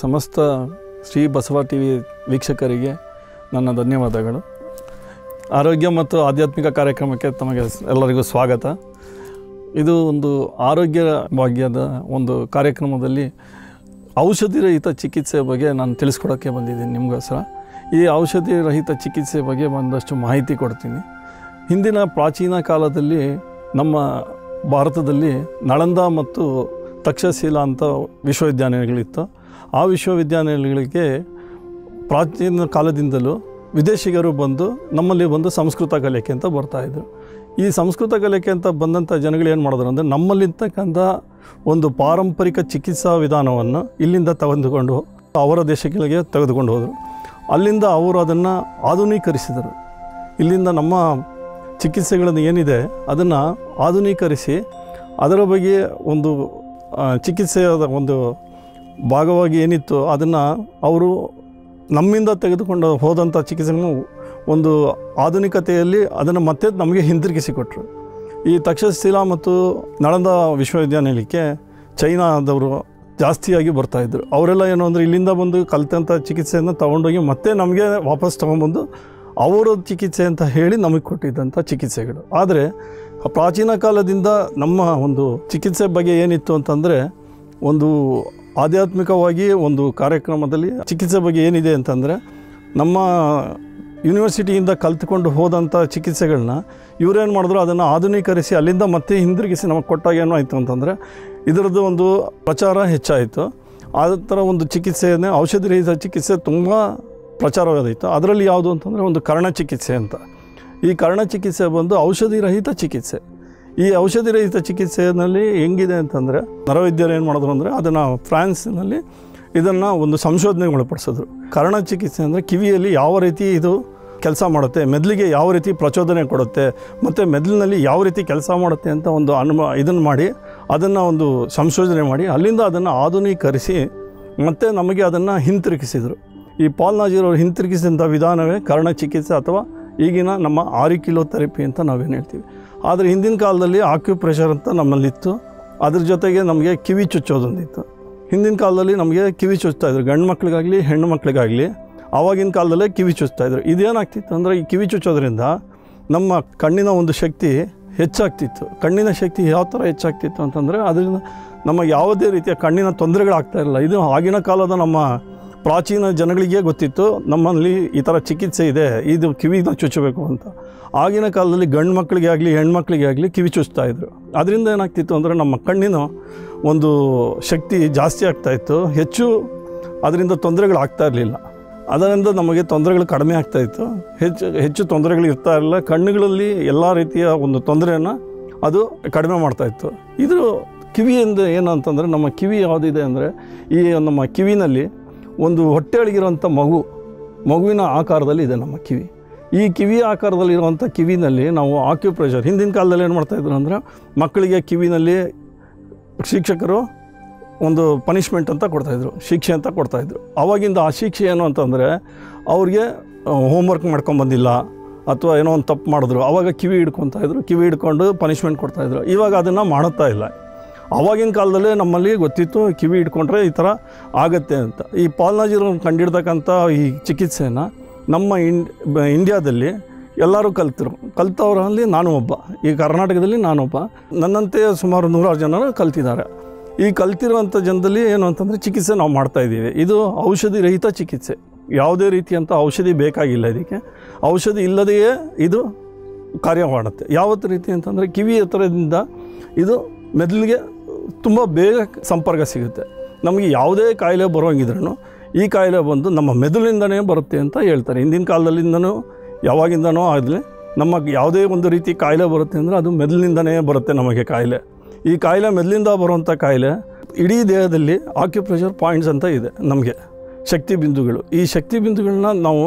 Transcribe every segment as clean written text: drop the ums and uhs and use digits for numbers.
ಸಮಸ್ತ ಶ್ರೀ ಬಸವ ಟಿವಿ ವೀಕ್ಷಕರಿಗೆ ನನ್ನ ಧನ್ಯವಾದಗಳು. ಆರೋಗ್ಯ ಮತ್ತು ಆಧ್ಯಾತ್ಮಿಕ ಕಾರ್ಯಕ್ರಮಕ್ಕೆ ತಮಗೆ ಎಲ್ಲರಿಗೂ ಸ್ವಾಗತ. ಇದು ಒಂದು ಆರೋಗ್ಯ ಭಾಗ್ಯದ ಒಂದು ಕಾರ್ಯಕ್ರಮದಲ್ಲಿ ಔಷಧಿ ರಹಿತ ಚಿಕಿತ್ಸೆ ಬಗ್ಗೆ ನಾನು ತಿಳಿಸ್ಕೊಡೋಕ್ಕೆ ಬಂದಿದ್ದೀನಿ ನಿಮಗೋಸ್ಕರ. ಈ ಔಷಧಿ ರಹಿತ ಚಿಕಿತ್ಸೆ ಬಗ್ಗೆ ಒಂದಷ್ಟು ಮಾಹಿತಿ ಕೊಡ್ತೀನಿ. ಹಿಂದಿನ ಪ್ರಾಚೀನ ಕಾಲದಲ್ಲಿ ನಮ್ಮ ಭಾರತದಲ್ಲಿ ನಳಂದ ಮತ್ತು ತಕ್ಷಶಿಲಾ ಅಂತ ವಿಶ್ವವಿದ್ಯಾನಿಲಯಗಳಿತ್ತು. ಆ ವಿಶ್ವವಿದ್ಯಾನಿಲಯಗಳಿಗೆ ಪ್ರಾಚೀನ ಕಾಲದಿಂದಲೂ ವಿದೇಶಿಗರು ಬಂದು ನಮ್ಮಲ್ಲಿ ಬಂದು ಸಂಸ್ಕೃತ ಕಲಿಕೆ ಅಂತ ಬರ್ತಾಯಿದ್ರು. ಈ ಸಂಸ್ಕೃತ ಕಲಿಕೆ ಅಂತ ಬಂದಂಥ ಜನಗಳು ಏನು ಮಾಡಿದ್ರು ಅಂದರೆ ನಮ್ಮಲ್ಲಿರ್ತಕ್ಕಂಥ ಒಂದು ಪಾರಂಪರಿಕ ಚಿಕಿತ್ಸಾ ವಿಧಾನವನ್ನು ಇಲ್ಲಿಂದ ತೆಗೆದುಕೊಂಡು ಅವರ ದೇಶಗಳಿಗೆ ತೆಗೆದುಕೊಂಡು ಹೋದರು. ಅಲ್ಲಿಂದ ಅವರು ಅದನ್ನು ಆಧುನೀಕರಿಸಿದರು. ಇಲ್ಲಿಂದ ನಮ್ಮ ಚಿಕಿತ್ಸೆಗಳನ್ನು ಏನಿದೆ ಅದನ್ನು ಆಧುನೀಕರಿಸಿ ಅದರ ಬಗ್ಗೆ ಒಂದು ಚಿಕಿತ್ಸೆಯ ಒಂದು ಭಾಗವಾಗಿ ಏನಿತ್ತು ಅದನ್ನು ಅವರು ನಮ್ಮಿಂದ ತೆಗೆದುಕೊಂಡು ಹೋದಂಥ ಚಿಕಿತ್ಸೆಯನ್ನು ಒಂದು ಆಧುನಿಕತೆಯಲ್ಲಿ ಅದನ್ನು ಮತ್ತೆ ನಮಗೆ ಹಿಂತಿರುಗಿಸಿಕೊಟ್ರು. ಈ ತಕ್ಷಶಿಲಾ ಮತ್ತು ನಳಂದ ವಿಶ್ವವಿದ್ಯಾನಿಲಯಕ್ಕೆ ಚೈನಾದವರು ಜಾಸ್ತಿಯಾಗಿ ಬರ್ತಾಯಿದ್ರು. ಅವರೆಲ್ಲ ಏನು ಅಂದರೆ ಇಲ್ಲಿಂದ ಬಂದು ಕಲಿತಂಥ ಚಿಕಿತ್ಸೆಯನ್ನು ತೊಗೊಂಡೋಗಿ ಮತ್ತೆ ನಮಗೆ ವಾಪಸ್ ತೊಗೊಂಬಂದು ಅವರ ಚಿಕಿತ್ಸೆ ಅಂತ ಹೇಳಿ ನಮಗೆ ಕೊಟ್ಟಿದ್ದಂಥ ಚಿಕಿತ್ಸೆಗಳು. ಆದರೆ ಪ್ರಾಚೀನ ಕಾಲದಿಂದ ನಮ್ಮ ಒಂದು ಚಿಕಿತ್ಸೆ ಬಗ್ಗೆ ಏನಿತ್ತು ಅಂತಂದರೆ ಒಂದು ಆಧ್ಯಾತ್ಮಿಕವಾಗಿ ಒಂದು ಕಾರ್ಯಕ್ರಮದಲ್ಲಿ ಚಿಕಿತ್ಸೆ ಬಗ್ಗೆ ಏನಿದೆ ಅಂತಂದರೆ ನಮ್ಮ ಯೂನಿವರ್ಸಿಟಿಯಿಂದ ಕಲ್ತ್ಕೊಂಡು ಹೋದಂಥ ಚಿಕಿತ್ಸೆಗಳನ್ನ ಇವರೇನು ಮಾಡಿದ್ರು ಅದನ್ನು ಆಧುನೀಕರಿಸಿ ಅಲ್ಲಿಂದ ಮತ್ತೆ ಹಿಂದಿರುಗಿಸಿ ನಮಗೆ ಕೊಟ್ಟಾಗ ಏನು ಆಯಿತು ಅಂತಂದರೆ ಇದರದ್ದು ಒಂದು ಪ್ರಚಾರ ಹೆಚ್ಚಾಯಿತು. ಆ ಥರ ಒಂದು ಚಿಕಿತ್ಸೆಯನ್ನೇ ಔಷಧಿ ರಹಿತ ಚಿಕಿತ್ಸೆ ತುಂಬ ಪ್ರಚಾರವಾದಾಯಿತು. ಅದರಲ್ಲಿ ಯಾವುದು ಅಂತಂದರೆ ಒಂದು ಕರ್ಣ ಚಿಕಿತ್ಸೆ ಅಂತ. ಈ ಕರ್ಣ ಚಿಕಿತ್ಸೆ ಬಂದು ಔಷಧಿ ರಹಿತ ಚಿಕಿತ್ಸೆ. ಈ ಔಷಧಿ ರಹಿತ ಚಿಕಿತ್ಸೆಯಲ್ಲಿ ಹೆಂಗಿದೆ ಅಂತಂದರೆ ನರವೈದ್ಯರು ಏನು ಮಾಡಿದ್ರು ಅಂದರೆ ಅದನ್ನು ಫ್ರಾನ್ಸ್ನಲ್ಲಿ ಇದನ್ನು ಒಂದು ಸಂಶೋಧನೆಗೆ ಒಳಪಡಿಸಿದ್ರು. ಕರ್ಣ ಚಿಕಿತ್ಸೆ ಅಂದರೆ ಕಿವಿಯಲ್ಲಿ ಯಾವ ರೀತಿ ಇದು ಕೆಲಸ ಮಾಡುತ್ತೆ, ಮೆದುಳಿಗೆ ಯಾವ ರೀತಿ ಪ್ರಚೋದನೆ ಕೊಡುತ್ತೆ ಮತ್ತು ಮೆದುಳಿನಲ್ಲಿ ಯಾವ ರೀತಿ ಕೆಲಸ ಮಾಡುತ್ತೆ ಅಂತ ಒಂದು ಇದನ್ನು ಮಾಡಿ ಅದನ್ನು ಒಂದು ಸಂಶೋಧನೆ ಮಾಡಿ ಅಲ್ಲಿಂದ ಅದನ್ನು ಆಧುನೀಕರಿಸಿ ಮತ್ತು ನಮಗೆ ಅದನ್ನು ಹಿಂತಿರುಗಿಸಿದರು. ಈ ಪಾಲ್ ನಾಜಿರವರು ಹಿಂತಿರುಗಿಸಿದಂಥ ವಿಧಾನವೇ ಕರ್ಣ ಚಿಕಿತ್ಸೆ ಅಥವಾ ಈಗಿನ ನಮ್ಮ ಆರಿಕ್ಯುಲೋಥೆರಪಿ ಅಂತ ನಾವೇನು ಹೇಳ್ತೀವಿ. ಆದರೆ ಹಿಂದಿನ ಕಾಲದಲ್ಲಿ ಆಕ್ಯುಪ್ರೆಷರ್ ಅಂತ ನಮ್ಮಲ್ಲಿತ್ತು. ಅದ್ರ ಜೊತೆಗೆ ನಮಗೆ ಕಿವಿ ಚುಚ್ಚೋದೊಂದಿತ್ತು. ಹಿಂದಿನ ಕಾಲದಲ್ಲಿ ನಮಗೆ ಕಿವಿ ಚುಚ್ತಾಯಿದ್ರು, ಗಂಡು ಮಕ್ಕಳಿಗಾಗಲಿ ಹೆಣ್ಣು ಮಕ್ಕಳಿಗಾಗಲಿ ಆವಾಗಿನ ಕಾಲದಲ್ಲೇ ಕಿವಿ ಚುಚ್ತಾಯಿದ್ರು. ಇದೇನಾಗ್ತಿತ್ತು ಅಂದರೆ ಈ ಕಿವಿ ಚುಚ್ಚೋದ್ರಿಂದ ನಮ್ಮ ಕಣ್ಣಿನ ಒಂದು ಶಕ್ತಿ ಹೆಚ್ಚಾಗ್ತಿತ್ತು. ಕಣ್ಣಿನ ಶಕ್ತಿ ಯಾವ ಥರ ಹೆಚ್ಚಾಗ್ತಿತ್ತು ಅಂತಂದರೆ ಅದರಿಂದ ನಮಗೆ ಯಾವುದೇ ರೀತಿಯ ಕಣ್ಣಿನ ತೊಂದರೆಗಳಾಗ್ತಾಯಿರಲಿಲ್ಲ. ಇದು ಆಗಿನ ಕಾಲದ ನಮ್ಮ ಪ್ರಾಚೀನ ಜನಗಳಿಗೆ ಗೊತ್ತಿತ್ತು ನಮ್ಮಲ್ಲಿ ಈ ಥರ ಚಿಕಿತ್ಸೆ ಇದೆ, ಇದು ಕಿವಿನ ಚುಚ್ಚಬೇಕು ಅಂತ. ಆಗಿನ ಕಾಲದಲ್ಲಿ ಗಂಡು ಮಕ್ಕಳಿಗೆ ಆಗಲಿ ಹೆಣ್ಮಕ್ಳಿಗೆ ಆಗಲಿ ಕಿವಿ ಚುಚ್ತಾಯಿದ್ರು. ಅದರಿಂದ ಏನಾಗ್ತಿತ್ತು ಅಂದರೆ ನಮ್ಮ ಕಣ್ಣಿನ ಒಂದು ಶಕ್ತಿ ಜಾಸ್ತಿ ಆಗ್ತಾಯಿತ್ತು, ಹೆಚ್ಚು ಅದರಿಂದ ತೊಂದರೆಗಳಾಗ್ತಾ ಇರಲಿಲ್ಲ. ಅದರಿಂದ ನಮಗೆ ತೊಂದರೆಗಳು ಕಡಿಮೆ ಆಗ್ತಾಯಿತ್ತು, ಹೆಚ್ಚು ತೊಂದರೆಗಳು ಇರ್ತಾ ಇರಲಿಲ್ಲ. ಕಣ್ಣುಗಳಲ್ಲಿ ಎಲ್ಲ ರೀತಿಯ ಒಂದು ತೊಂದರೆಯನ್ನು ಅದು ಕಡಿಮೆ ಮಾಡ್ತಾಯಿತ್ತು. ಇದು ಕಿವಿಯಿಂದ ಏನು ಅಂತಂದರೆ ನಮ್ಮ ಕಿವಿ ಯಾವುದಿದೆ ಅಂದರೆ ಈ ನಮ್ಮ ಕಿವಿನಲ್ಲಿ ಒಂದು ಹೊಟ್ಟೆಯೊಳಗಿರುವಂಥ ಮಗುವಿನ ಆಕಾರದಲ್ಲಿ ಇದೆ ನಮ್ಮ ಕಿವಿ. ಈ ಕಿವಿಯ ಆಕಾರದಲ್ಲಿರುವಂಥ ಕಿವಿನಲ್ಲಿ ನಾವು ಆಕ್ಯುಪ್ರೆಷರ್ ಹಿಂದಿನ ಕಾಲದಲ್ಲಿ ಏನು ಮಾಡ್ತಾಯಿದ್ರು ಅಂದರೆ ಮಕ್ಕಳಿಗೆ ಕಿವಿನಲ್ಲಿ ಶಿಕ್ಷಕರು ಒಂದು ಪನಿಷ್ಮೆಂಟ್ ಅಂತ ಕೊಡ್ತಾಯಿದ್ರು, ಶಿಕ್ಷೆ ಅಂತ ಕೊಡ್ತಾಯಿದ್ರು. ಆವಾಗಿಂದ ಆ ಶಿಕ್ಷೆ ಏನು ಅಂತಂದರೆ ಅವ್ರಿಗೆ ಹೋಮ್ವರ್ಕ್ ಮಾಡ್ಕೊಂಬಂದಿಲ್ಲ ಅಥವಾ ಏನೋ ಒಂದು ತಪ್ಪು ಮಾಡಿದ್ರು ಆವಾಗ ಕಿವಿ ಹಿಡ್ಕೊತಾಯಿದ್ರು, ಕಿವಿ ಹಿಡ್ಕೊಂಡು ಪನಿಷ್ಮೆಂಟ್ ಕೊಡ್ತಾಯಿದ್ರು. ಇವಾಗ ಅದನ್ನು ಮಾಡುತ್ತಾ ಇಲ್ಲ. ಆವಾಗಿನ ಕಾಲದಲ್ಲೇ ನಮ್ಮಲ್ಲಿ ಗೊತ್ತಿತ್ತು ಕಿವಿ ಹಿಡ್ಕೊಂಡ್ರೆ ಈ ಥರ ಆಗುತ್ತೆ ಅಂತ. ಈ ಪಾಲ್ ನಾಜಿರವ್ರು ಕಂಡಿಡ್ತಕ್ಕಂಥ ಈ ಚಿಕಿತ್ಸೆನ ನಮ್ಮ ಇಂಡಿಯಾದಲ್ಲಿ ಎಲ್ಲರೂ ಕಲ್ತವರಲ್ಲಿ ನಾನು ಒಬ್ಬ. ಈ ಕರ್ನಾಟಕದಲ್ಲಿ ನಾನೊಬ್ಬ. ನನ್ನಂತೆ ಸುಮಾರು 100 ಜನರು ಕಲ್ತಿದ್ದಾರೆ. ಈ ಕಲ್ತಿರುವಂಥ ಜನದಲ್ಲಿ ಏನು ಅಂತಂದರೆ ಚಿಕಿತ್ಸೆ ನಾವು ಮಾಡ್ತಾಯಿದ್ದೀವಿ. ಇದು ಔಷಧಿ ರಹಿತ ಚಿಕಿತ್ಸೆ. ಯಾವುದೇ ರೀತಿಯಂಥ ಔಷಧಿ ಬೇಕಾಗಿಲ್ಲ. ಇದಕ್ಕೆ ಔಷಧಿ ಇಲ್ಲದೆಯೇ ಇದು ಕಾರ್ಯ ಮಾಡುತ್ತೆ. ಯಾವತ್ತು ರೀತಿ ಅಂತಂದರೆ ಕಿವಿ ಹತ್ತಿರದಿಂದ ಇದು ಮೆದುಳಿಗೆ ತುಂಬ ಬೇಗ ಸಂಪರ್ಕ ಸಿಗುತ್ತೆ. ನಮಗೆ ಯಾವುದೇ ಕಾಯಿಲೆ ಬರೋಂಗಿದ್ರೂ ಈ ಕಾಯಿಲೆ ಬಂದು ನಮ್ಮ ಮೆದುಳಿಂದನೇ ಬರುತ್ತೆ ಅಂತ ಹೇಳ್ತಾರೆ. ಹಿಂದಿನ ಕಾಲದಲ್ಲಿಂದನೂ ಯಾವಾಗಿಂದನೂ ಆಗಲಿ ನಮಗೆ ಯಾವುದೇ ಒಂದು ರೀತಿ ಕಾಯಿಲೆ ಬರುತ್ತೆ ಅಂದರೆ ಅದು ಮೆದುಳಿನಿಂದನೇ ಬರುತ್ತೆ ನಮಗೆ ಕಾಯಿಲೆ. ಈ ಕಾಯಿಲೆ ಮೆದುಳಿಂದ ಬರುವಂಥ ಕಾಯಿಲೆ ಇಡೀ ದೇಹದಲ್ಲಿ ಆಕ್ಯುಪ್ರೆಷರ್ ಪಾಯಿಂಟ್ಸ್ ಅಂತ ಇದೆ ನಮಗೆ, ಶಕ್ತಿ ಬಿಂದುಗಳು. ಈ ಶಕ್ತಿ ಬಿಂದುಗಳನ್ನ ನಾವು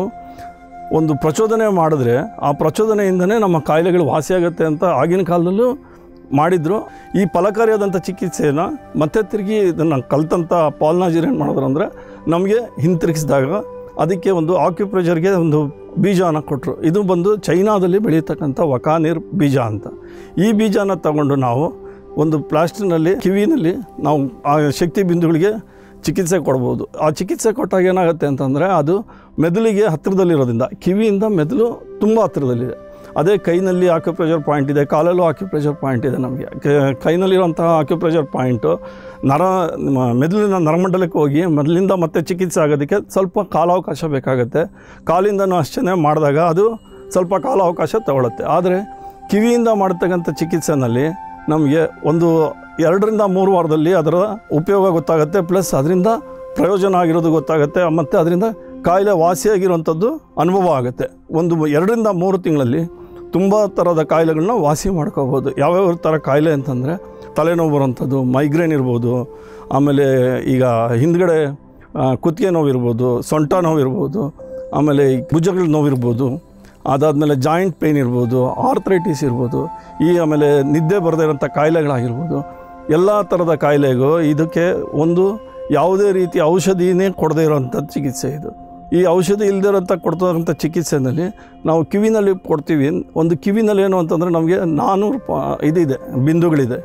ಒಂದು ಪ್ರಚೋದನೆ ಮಾಡಿದ್ರೆ ಆ ಪ್ರಚೋದನೆಯಿಂದನೇ ನಮ್ಮ ಕಾಯಿಲೆಗಳು ವಾಸಿಯಾಗುತ್ತೆ ಅಂತ ಆಗಿನ ಕಾಲದಲ್ಲೂ ಮಾಡಿದ್ರು. ಈ ಫಲಕಾರಿಯಾದಂಥ ಚಿಕಿತ್ಸೆಯನ್ನು ಮತ್ತೆ ತಿರುಗಿ ಇದನ್ನು ಕಲ್ತಂಥ ಪಾಲ್ ನಾಜಿರ್ ಏನು ಮಾಡಿದ್ರು ಅಂದರೆ ನಮಗೆ ಹಿಂತಿರುಗಿಸಿದಾಗ ಅದಕ್ಕೆ ಒಂದು ಆಕ್ಯುಪ್ರೆಷರ್ಗೆ ಒಂದು ಬೀಜನ ಕೊಟ್ಟರು. ಇದು ಬಂದು ಚೈನಾದಲ್ಲಿ ಬೆಳೀತಕ್ಕಂಥ ವಕಾನೀರ್ ಬೀಜ ಅಂತ. ಈ ಬೀಜನ ತಗೊಂಡು ನಾವು ಒಂದು ಪ್ಲಾಸ್ಟಿಕ್ನಲ್ಲಿ ಕಿವಿನಲ್ಲಿ ನಾವು ಆ ಶಕ್ತಿ ಬಿಂದುಗಳಿಗೆ ಚಿಕಿತ್ಸೆ ಕೊಡ್ಬೋದು. ಆ ಚಿಕಿತ್ಸೆ ಕೊಟ್ಟಾಗ ಏನಾಗುತ್ತೆ ಅಂತಂದರೆ ಅದು ಮೆದುಳಿಗೆ ಹತ್ತಿರದಲ್ಲಿರೋದ್ರಿಂದ, ಕಿವಿಯಿಂದ ಮೆದುಳು ತುಂಬ ಹತ್ತಿರದಲ್ಲಿದೆ. ಅದೇ ಕೈನಲ್ಲಿ ಆಕ್ಯುಪ್ರೆಷರ್ ಪಾಯಿಂಟ್ ಇದೆ, ಕಾಲಲ್ಲೂ ಆಕ್ಯುಪ್ರೆಷರ್ ಪಾಯಿಂಟ್ ಇದೆ. ನಮಗೆ ಕೈನಲ್ಲಿರೋಂತಹ ಆಕ್ಯುಪ್ರೆಷರ್ ಪಾಯಿಂಟು ಮೆದುಳಿನ ನರಮಂಡಲಕ್ಕೆ ಹೋಗಿ ಮೊದಲಿಂದ ಮತ್ತೆ ಚಿಕಿತ್ಸೆ ಆಗೋದಕ್ಕೆ ಸ್ವಲ್ಪ ಕಾಲಾವಕಾಶ ಬೇಕಾಗುತ್ತೆ. ಕಾಲಿಂದನೂ ಅಷ್ಟೇ ಮಾಡಿದಾಗ ಅದು ಸ್ವಲ್ಪ ಕಾಲಾವಕಾಶ ತಗೊಳುತ್ತೆ. ಆದರೆ ಕಿವಿಯಿಂದ ಮಾಡ್ತಕ್ಕಂಥ ಚಿಕಿತ್ಸೆನಲ್ಲಿ ನಮಗೆ ಒಂದು 2 ರಿಂದ 3 ವಾರದಲ್ಲಿ ಅದರ ಉಪಯೋಗ ಗೊತ್ತಾಗುತ್ತೆ, ಪ್ಲಸ್ ಅದರಿಂದ ಪ್ರಯೋಜನ ಆಗಿರೋದು ಗೊತ್ತಾಗುತ್ತೆ, ಮತ್ತು ಅದರಿಂದ ಕಾಯಿಲೆ ವಾಸಿಯಾಗಿರುವಂಥದ್ದು ಅನುಭವ ಆಗುತ್ತೆ. ಒಂದು 2 ರಿಂದ 3 ತಿಂಗಳಲ್ಲಿ ತುಂಬ ಥರದ ಕಾಯಿಲೆಗಳನ್ನ ವಾಸಿ ಮಾಡ್ಕೋಬೋದು. ಯಾವ್ಯಾವ ಥರ ಕಾಯಿಲೆ ಅಂತಂದರೆ ತಲೆನೋವು ಬರೋಂಥದ್ದು, ಮೈಗ್ರೇನ್ ಇರ್ಬೋದು, ಆಮೇಲೆ ಈಗ ಹಿಂದ್ಗಡೆ ಕುತ್ತಿಗೆ ನೋವು ಇರ್ಬೋದು, ಸೊಂಟ ನೋವು ಇರ್ಬೋದು, ಆಮೇಲೆ ಭುಜಗಳ ನೋವು ಇರ್ಬೋದು, ಅದಾದಮೇಲೆ ಜಾಯಿಂಟ್ ಪೇಯ್ನ್ ಇರ್ಬೋದು, ಆರ್ಥ್ರೈಟಿಸ್ ಇರ್ಬೋದು, ಆಮೇಲೆ ನಿದ್ದೆ ಬರದೇ ಇರೋಂಥ ಕಾಯಿಲೆಗಳಾಗಿರ್ಬೋದು. ಎಲ್ಲ ಥರದ ಕಾಯಿಲೆಗೂ ಇದಕ್ಕೆ ಒಂದು ಯಾವುದೇ ರೀತಿ ಔಷಧಿನೇ ಕೊಡದೇ ಇರೋಂಥ ಚಿಕಿತ್ಸೆ ಇದು. ಈ ಔಷಧಿ ಇಲ್ಲದೇ ಇರೋಂಥ ಕೊಡ್ತಕ್ಕಂಥ ಚಿಕಿತ್ಸೆಯಲ್ಲಿ ನಾವು ಕಿವಿನಲ್ಲಿ ಕೊಡ್ತೀವಿ. ಒಂದು ಕಿವಿನಲ್ಲಿ ಏನು ಅಂತಂದರೆ ನಮಗೆ 400 ಇದಿದೆ, ಬಿಂದುಗಳಿದೆ.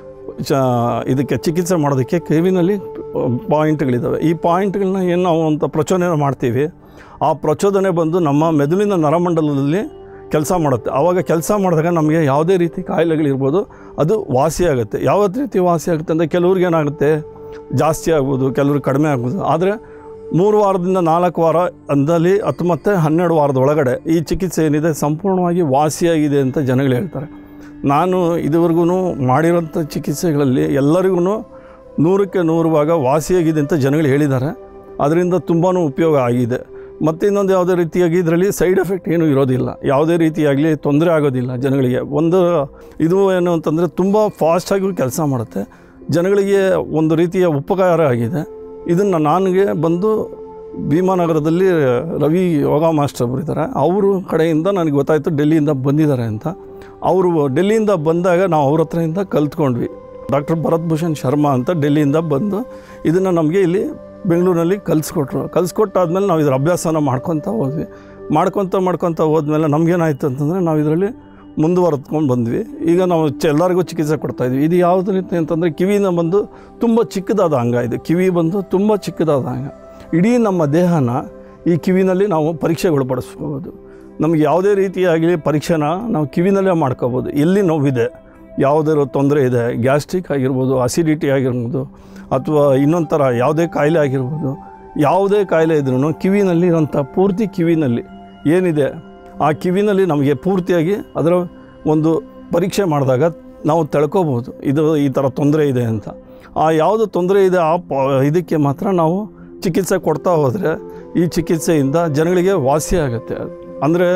ಇದಕ್ಕೆ ಚಿಕಿತ್ಸೆ ಮಾಡೋದಕ್ಕೆ ಕಿವಿನಲ್ಲಿ ಪಾಯಿಂಟ್ಗಳಿದ್ದಾವೆ. ಈ ಪಾಯಿಂಟ್ಗಳನ್ನ ಏನು ನಾವು ಅಂತ ಪ್ರಚೋದನೆ ಮಾಡ್ತೀವಿ, ಆ ಪ್ರಚೋದನೆ ಬಂದು ನಮ್ಮ ಮೆದುಳಿನ ನರಮಂಡಲದಲ್ಲಿ ಕೆಲಸ ಮಾಡುತ್ತೆ. ಆವಾಗ ಕೆಲಸ ಮಾಡಿದಾಗ ನಮಗೆ ಯಾವುದೇ ರೀತಿ ಕಾಯಿಲೆಗಳಿರ್ಬೋದು ಅದು ವಾಸಿಯಾಗುತ್ತೆ. ಯಾವ ರೀತಿ ವಾಸಿಯಾಗುತ್ತೆ ಅಂದರೆ ಕೆಲವ್ರಿಗೆ ಏನಾಗುತ್ತೆ, ಜಾಸ್ತಿ ಆಗ್ಬೋದು, ಕೆಲವ್ರಿಗೆ ಕಡಿಮೆ ಆಗ್ಬೋದು. ಆದರೆ 3 ವಾರದಿಂದ 4 ವಾರ ಅಂದಲ್ಲಿ ಮತ್ತು 12 ವಾರದ ಒಳಗಡೆ ಈ ಚಿಕಿತ್ಸೆ ಏನಿದೆ ಸಂಪೂರ್ಣವಾಗಿ ವಾಸಿಯಾಗಿದೆ ಅಂತ ಜನಗಳು ಹೇಳ್ತಾರೆ. ನಾನು ಇದುವರೆಗೂ ಮಾಡಿರೋಂಥ ಚಿಕಿತ್ಸೆಗಳಲ್ಲಿ ಎಲ್ಲರಿಗೂ 100ಕ್ಕೆ 100 ಭಾಗ ವಾಸಿಯಾಗಿದೆ ಅಂತ ಜನಗಳು ಹೇಳಿದ್ದಾರೆ. ಅದರಿಂದ ತುಂಬಾ ಉಪಯೋಗ ಆಗಿದೆ. ಮತ್ತು ಇನ್ನೊಂದು ಯಾವುದೇ ರೀತಿಯಾಗಿ ಇದರಲ್ಲಿ ಸೈಡ್ ಎಫೆಕ್ಟ್ ಏನೂ ಇರೋದಿಲ್ಲ, ಯಾವುದೇ ರೀತಿಯಾಗಲಿ ತೊಂದರೆ ಆಗೋದಿಲ್ಲ ಜನಗಳಿಗೆ. ಒಂದು ಇದು ಏನು ಅಂತಂದರೆ ತುಂಬ ಫಾಸ್ಟಾಗಿ ಕೆಲಸ ಮಾಡುತ್ತೆ, ಜನಗಳಿಗೆ ಒಂದು ರೀತಿಯ ಉಪಕಾರ ಆಗಿದೆ. ಇದನ್ನು ನನಗೆ ಬಂದು ಭೀಮಾನಗರದಲ್ಲಿ ರವಿ ಯೋಗ ಮಾಸ್ಟರ್ ಬರೀತಾರೆ, ಅವರು ಕಡೆಯಿಂದ ನನಗೆ ಗೊತ್ತಾಯಿತು ಡೆಲ್ಲಿಯಿಂದ ಬಂದಿದ್ದಾರೆ ಅಂತ. ಅವರು ಡೆಲ್ಲಿಯಿಂದ ಬಂದಾಗ ನಾವು ಅವ್ರ ಹತ್ರದಿಂದ ಕಲ್ತ್ಕೊಂಡ್ವಿ. ಡಾಕ್ಟರ್ ಭರತ್ ಭೂಷಣ್ ಶರ್ಮಾ ಅಂತ ಡೆಲ್ಲಿಯಿಂದ ಬಂದು ಇದನ್ನು ನಮಗೆ ಇಲ್ಲಿ ಬೆಂಗಳೂರಿನಲ್ಲಿ ಕಲಿಸ್ಕೊಟ್ಟಾದ್ಮೇಲೆ ನಾವು ಇದರ ಅಭ್ಯಾಸನ ಮಾಡ್ಕೊತ ಹೋದ್ವಿ. ಮಾಡ್ಕೊತ ಹೋದ್ಮೇಲೆ ನಮಗೇನಾಯಿತು ಅಂತಂದರೆ ನಾವು ಇದರಲ್ಲಿ ಮುಂದುವರೆದ್ಕೊಂಡು ಬಂದ್ವಿ. ಈಗ ನಾವು ಎಲ್ಲರಿಗೂ ಚಿಕಿತ್ಸೆ ಕೊಡ್ತಾಯಿದ್ವಿ. ಇದು ಯಾವುದು ರೀತಿ ಅಂತಂದರೆ ಕಿವಿನ ಬಂದು ತುಂಬ ಚಿಕ್ಕದಾದ ಅಂಗ. ಇದು ಕಿವಿ ಬಂದು ತುಂಬ ಚಿಕ್ಕದಾದ ಅಂಗ. ಇಡೀ ನಮ್ಮ ದೇಹನ ಈ ಕಿವಿನಲ್ಲಿ ನಾವು ಪರೀಕ್ಷೆಗೊಳಪಡಿಸ್ಕೋಬೋದು. ನಮಗೆ ಯಾವುದೇ ರೀತಿಯಾಗಲಿ ಪರೀಕ್ಷೆನ ನಾವು ಕಿವಿನಲ್ಲೇ ಮಾಡ್ಕೋಬೋದು. ಎಲ್ಲಿ ನೋವಿದೆ, ಯಾವುದಾದ್ರು ತೊಂದರೆ ಇದೆ, ಗ್ಯಾಸ್ಟ್ರಿಕ್ ಆಗಿರ್ಬೋದು, ಅಸಿಡಿಟಿ ಆಗಿರ್ಬೋದು, ಅಥವಾ ಇನ್ನೊಂದು ಥರ ಯಾವುದೇ ಕಾಯಿಲೆ ಆಗಿರ್ಬೋದು, ಯಾವುದೇ ಕಾಯಿಲೆ ಇದ್ರೂ ಕಿವಿನಲ್ಲಿ ಇರೋಂಥ ಪೂರ್ತಿ ಕಿವಿನಲ್ಲಿ ಏನಿದೆ ಆ ಕಿವಿನಲ್ಲಿ ನಮಗೆ ಪೂರ್ತಿಯಾಗಿ ಅದರ ಒಂದು ಪರೀಕ್ಷೆ ಮಾಡಿದಾಗ ನಾವು ತಿಳ್ಕೊಬೋದು ಇದು ಈ ಥರ ತೊಂದರೆ ಇದೆ ಅಂತ. ಆ ಯಾವುದು ತೊಂದರೆ ಇದೆ ಇದಕ್ಕೆ ಮಾತ್ರ ನಾವು ಚಿಕಿತ್ಸೆ ಕೊಡ್ತಾ ಹೋದರೆ ಈ ಚಿಕಿತ್ಸೆಯಿಂದ ಜನಗಳಿಗೆ ವಾಸಿ ಆಗುತ್ತೆ. ಅಂದರೆ